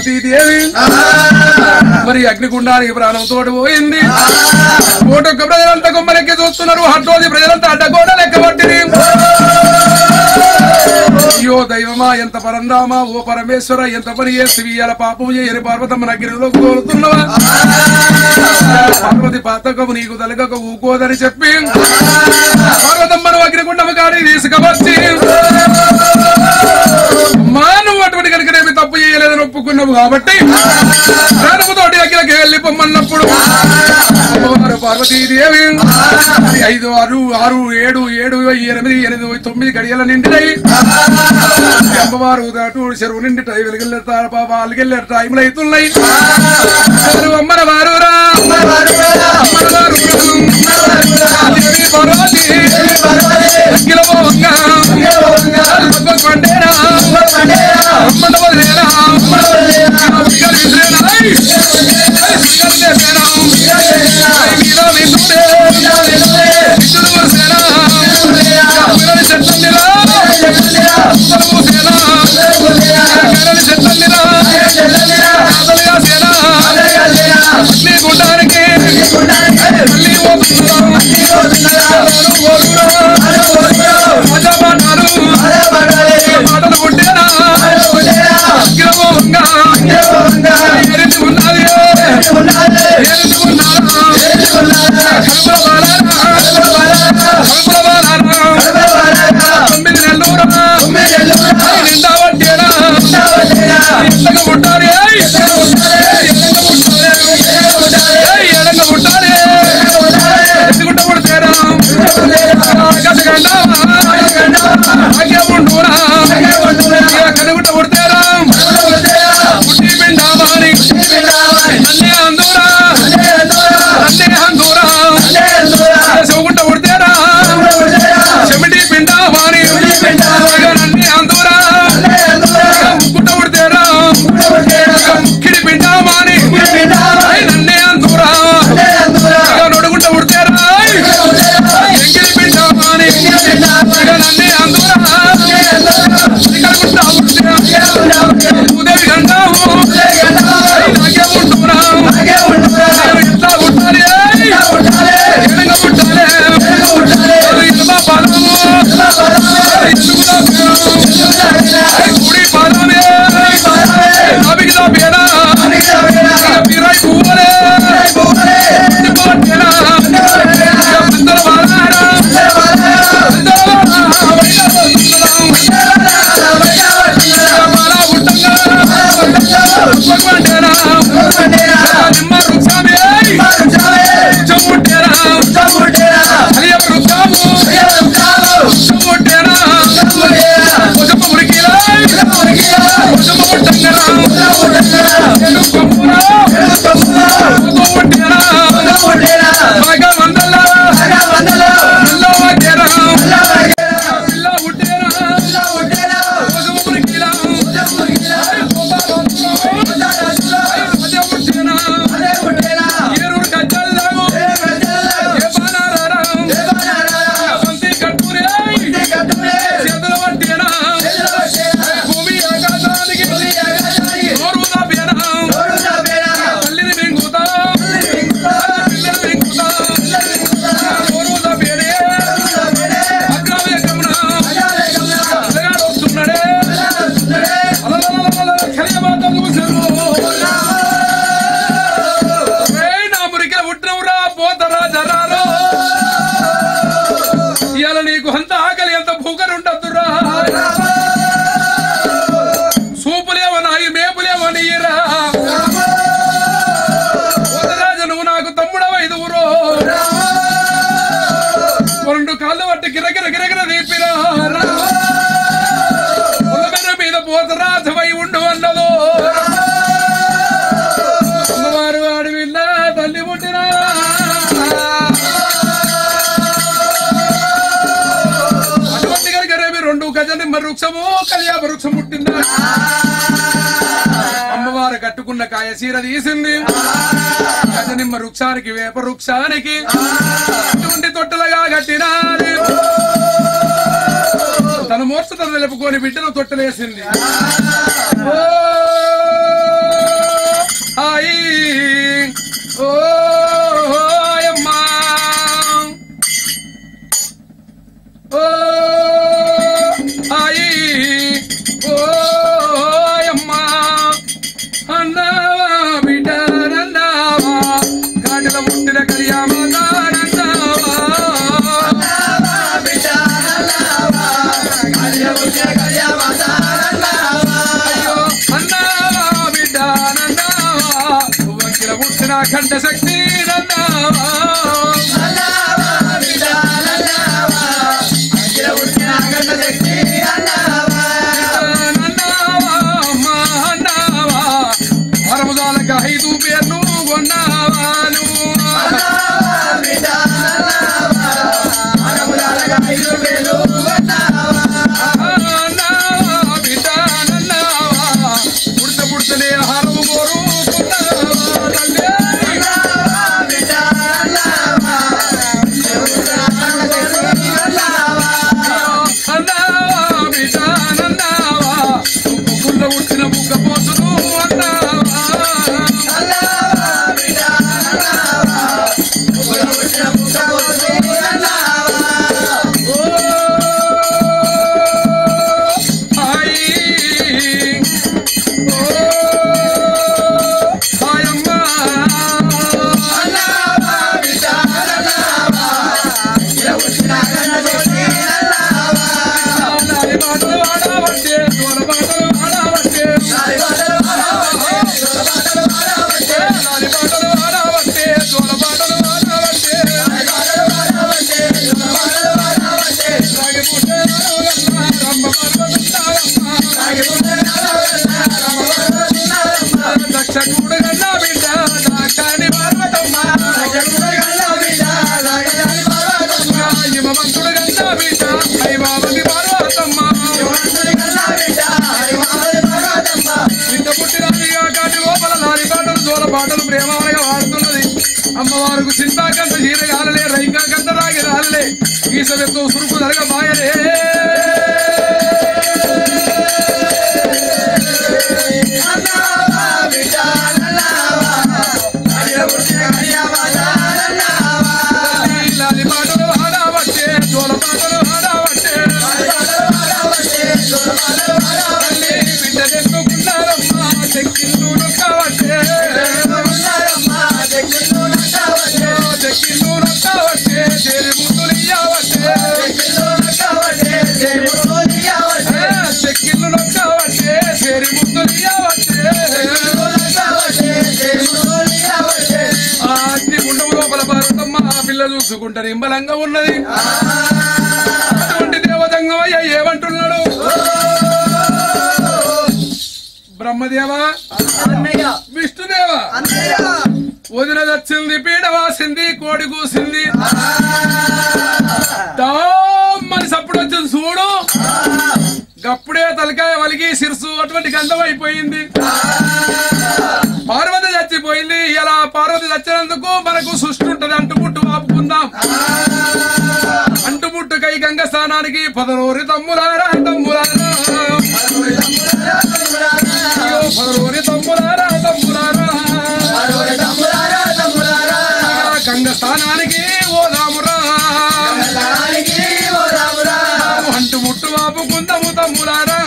Speaker 2: పార్వతీదేవి మరి అగ్నిగుండానికి ప్రాణంతో పోయింది. కోటొక్క ప్రజలంతా కొమ్మలెక్కి చూస్తున్నారు. హట్టోది ప్రజలంతా అడ్డగోడ లెక్క పట్టింది. అయ్యో దైవమా ఎంత పరందామా ఓ పరమేశ్వర ఎంత పని చేసి ఇయ్యాల పాపం చేయని పార్వతమ్మ అగ్నిలోకి తోలుతున్నవా పార్వతి పాతకము నీకు తలగక ఊకోదని చెప్పి పార్వతమ్మను అగ్నిగుండము కాడి తీసుకువచ్చి మా నువ్వు అటువంటి కనుకనేమి తప్పు చేయలేదని ఒప్పుకున్నావు కాబట్టి ప్రాణముతోటి అగ్గిలకి వెళ్ళి పొమ్మన్నప్పుడు అమ్మవారు పార్వతీదేవి ఐదు ఆరు ఆరు ఏడు ఏడు ఎనిమిది ఎనిమిది తొమ్మిది గడియల నిండినాయి. అమ్మవారు దాటు చెరువు నిండి టై వెలిగెళ్ళారు వాళ్ళకెళ్ళారు టైంలు అవుతున్నాయి. అమ్మల వారు అమ్మవారు కట్టుకున్న కాయ సీర తీసింది. గజనిమ్మ వృక్షానికి వేప వృక్షానికి అటువంటి తొట్టలుగా కట్టినారు. తన మోర్చతను నిలుపుకొని బిడ్డను తొట్టలేసింది. వచ్చిన కంట శక్తి నన్నావా పరముదాలకు ఐదు పేర్లు కొన్నావాను బిడ్డ నన్నావా పుడత పుడతనే హారము కోరు వచ్చిన బుగ్గ పోసును పాటలు ప్రేమగా వాడుతున్నది అమ్మవారికి చింతాకంత చీర కాలలే రైకా కంత రాగి రాలలే ఈసవెత్తు సురుకు జరగ మాయలే లాలి పాటలు ఆడవట్టే జోల పాటలు ఆడవట్టే బిడ్డ తెచ్చుకున్నారమ్మా చెక్కిండు నొక్కవట్టే చెక్కిళ్ళు నొక్కవట్టే చేరి అన్ని గుండము లోపల పార్వతమ్మ ఆ పిల్ల చూసుకుంటే నింబలంగా ఉన్నది అటువంటి దేవతంగమయ్య ఏమంటున్నాడు బ్రహ్మదేవా విష్ణుదేవా వదిన దచ్చింది పీడ వాసింది కోడి కూసింది దామ్మని సప్పుడు వచ్చింది చూడు గప్పుడే తలకాయ వలిగి శిరసు అటువంటి గంధం అయిపోయింది పార్వతి చచ్చిపోయింది ఇలా పార్వతి చచ్చినందుకు మనకు సృష్టి ఉంటది అంటుముట్టు ఆపుకుందాం అంటుముట్టు కై గంగ స్థానానికి పదనూరి తమ్ములారా తమ్ములారా పదనూరి తమ్ములారా తమ్ములారా గంగ స్థానానికి ఓదామురా అంటుముట్టు ఆపుకుందాము తమ్ములారా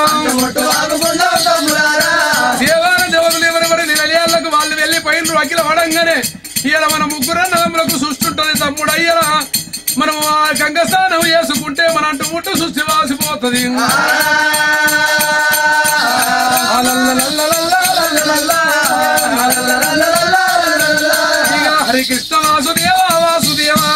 Speaker 2: దేవాల దేవతలు ఎవరెవరి నిలయాలకు వాళ్ళు వెళ్ళిపోయినరు అఖిల వడంగానే ఇలా మన ముగ్గురు నదములకు సృష్టి ఉంటుంది తమ్ముడు అయ్యరా మనం ఆ గంగ స్నానం వేసుకుంటే మన అంటుముట్టు సృష్టి వాసిపోతుంది హరికృష్ణ వాసుదేవా వాసుదేవా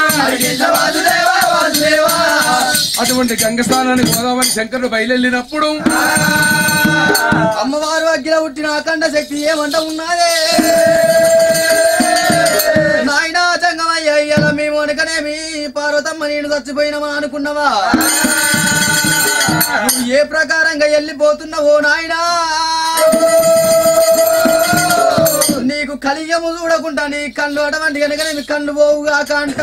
Speaker 2: అటువంటి గంగ స్థానానికి గోదావరి శంకరుడు బయలుదేరినప్పుడు
Speaker 3: అమ్మవారు అగ్గిల పుట్టిన అఖండ శక్తి ఏమంట ఉన్నదే నాయనా చంగమయ్య ఇయ్యాల మేము అనకనేమి పార్వతమ్మ నేను చచ్చిపోయినమా అనుకున్నావా నువ్వు ఏ ప్రకారంగా వెళ్ళిపోతున్నావో నాయనా నీకు కలియము చూడకుండా నీ కళ్ళు అటువంటి కనుకనే మీ కళ్ళు పోవుగా కంట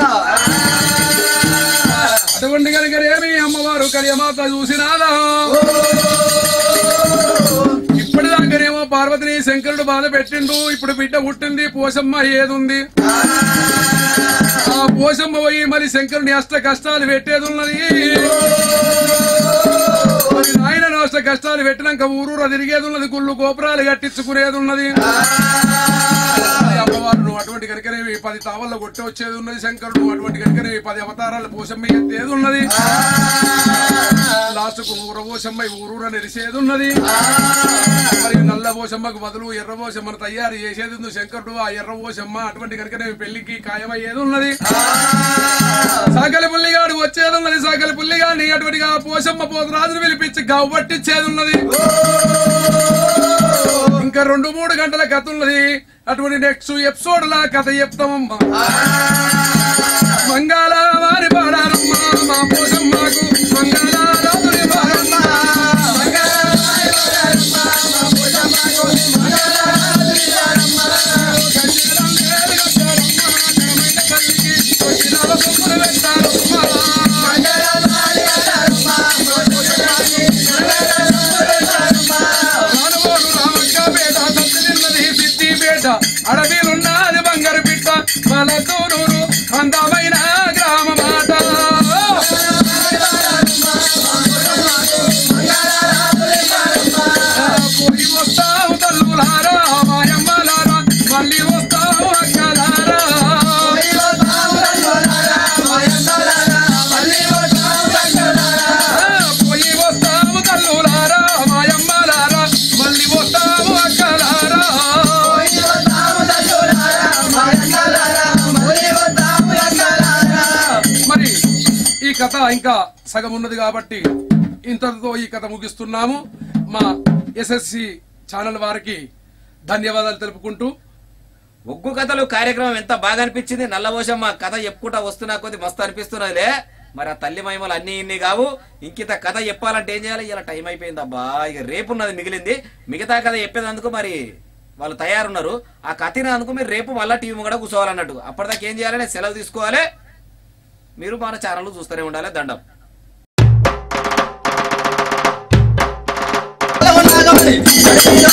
Speaker 2: అటువంటి కనుకనేమి అమ్మవారు కలియమాత చూసినాదా ఇప్పటిదాకానేమో పార్వతిని శంకరుడు బాధ పెట్టిండు ఇప్పుడు బిడ్డ పుట్టింది పోషమ్మ ఏదుంది ఆ పోషమ్మ పోయి మరి శంకరుని అష్ట కష్టాలు పెట్టేది ఉన్నది ఆయన అష్ట కష్టాలు పెట్టినాక ఊరూర తిరిగేది ఉన్నది గుళ్ళు గోపురాలు కట్టించుకునేది ఉన్నది అమ్మవారు నువ్వు అటువంటి కనుకనేవి పది తావల్లో కొట్టి వచ్చేది ఉన్నది శంకరుడు అటువంటి కనుకనేవి పది అవతారాలు పోషమ్మ ఎత్తేది ఉన్నది లాస్ట్ కు ఊర పోషమ్మ ఊరూర నెరిసేది ఉన్నది మరి నల్ల పోషమ్మకు బదులు ఎర్ర పోషమ్మను తయారు చేసేది ఉంది శంకరుడు. ఆ ఎర్ర పోషమ్మ అటువంటి కనుకనే పెళ్లికి ఖాయమయ్యేది ఉన్నది. సాకలి పుల్లిగాడు వచ్చేది ఉన్నది. సాకలి పుల్లిగాడిని అటువంటిగా పోషమ్మ పోతురాజును పిలిపించి గావు పట్టించేది ఉన్నది. ఇంకా రెండు మూడు గంటల కథ ఉన్నది. అటువంటి నెక్స్ట్ ఎపిసోడ్ లా కథ చెప్తామమ్మా. మంగళ వారి పాడారమ్మా మా పోషమ్మకు మంగళ రాజుని పాడమ్మా. అడవిలున్నది బంగారు పిట్ట పలకూరు అందమైన గ్రామ మాట. పోయి వస్తావు తల్లులారా మాయమ్మలారా మళ్ళీ వస్తావు అక్కలారా. పోయి వస్తావు తల్లులారా మాయమ్మలారా మళ్ళీ వస్తావు అక్కలారా. మరి ఈ కథ ఇంకా సగం ఉన్నది కాబట్టి ఇంతటితో ఈ కథ ముగిస్తున్నాము. మా ఎస్ఎస్సి ఛానల్ వారికి ధన్యవాదాలు తెలుపుకుంటూ
Speaker 1: ఒగ్గు కథలు కార్యక్రమం ఎంత బాగా అనిపించింది. నల్ల పోషమ్మ కథ చెప్పుకుంటా వస్తున్నా కొద్ది మస్తు అనిపిస్తున్నదిలే. మరి ఆ తల్లి మహిమలు అన్ని ఇన్ని కావు. ఇంకిత కథ చెప్పాలంటే ఏం చేయాలి? ఇలా టైం అయిపోయింది అబ్బా. ఇక రేపు ఉన్నది మిగిలింది. మిగతా కథ చెప్పేందుకు మరి వాళ్ళు తయారున్నారు. ఆ కథ అందుకు మీరు రేపు మళ్ళా టీవీ కూడా కూర్చోవాలన్నట్టు. అప్పటిదాకా ఏం చేయాలని సెలవు తీసుకోవాలి. మీరు మన ఛానల్ చూస్తూనే ఉండాలి. దండం.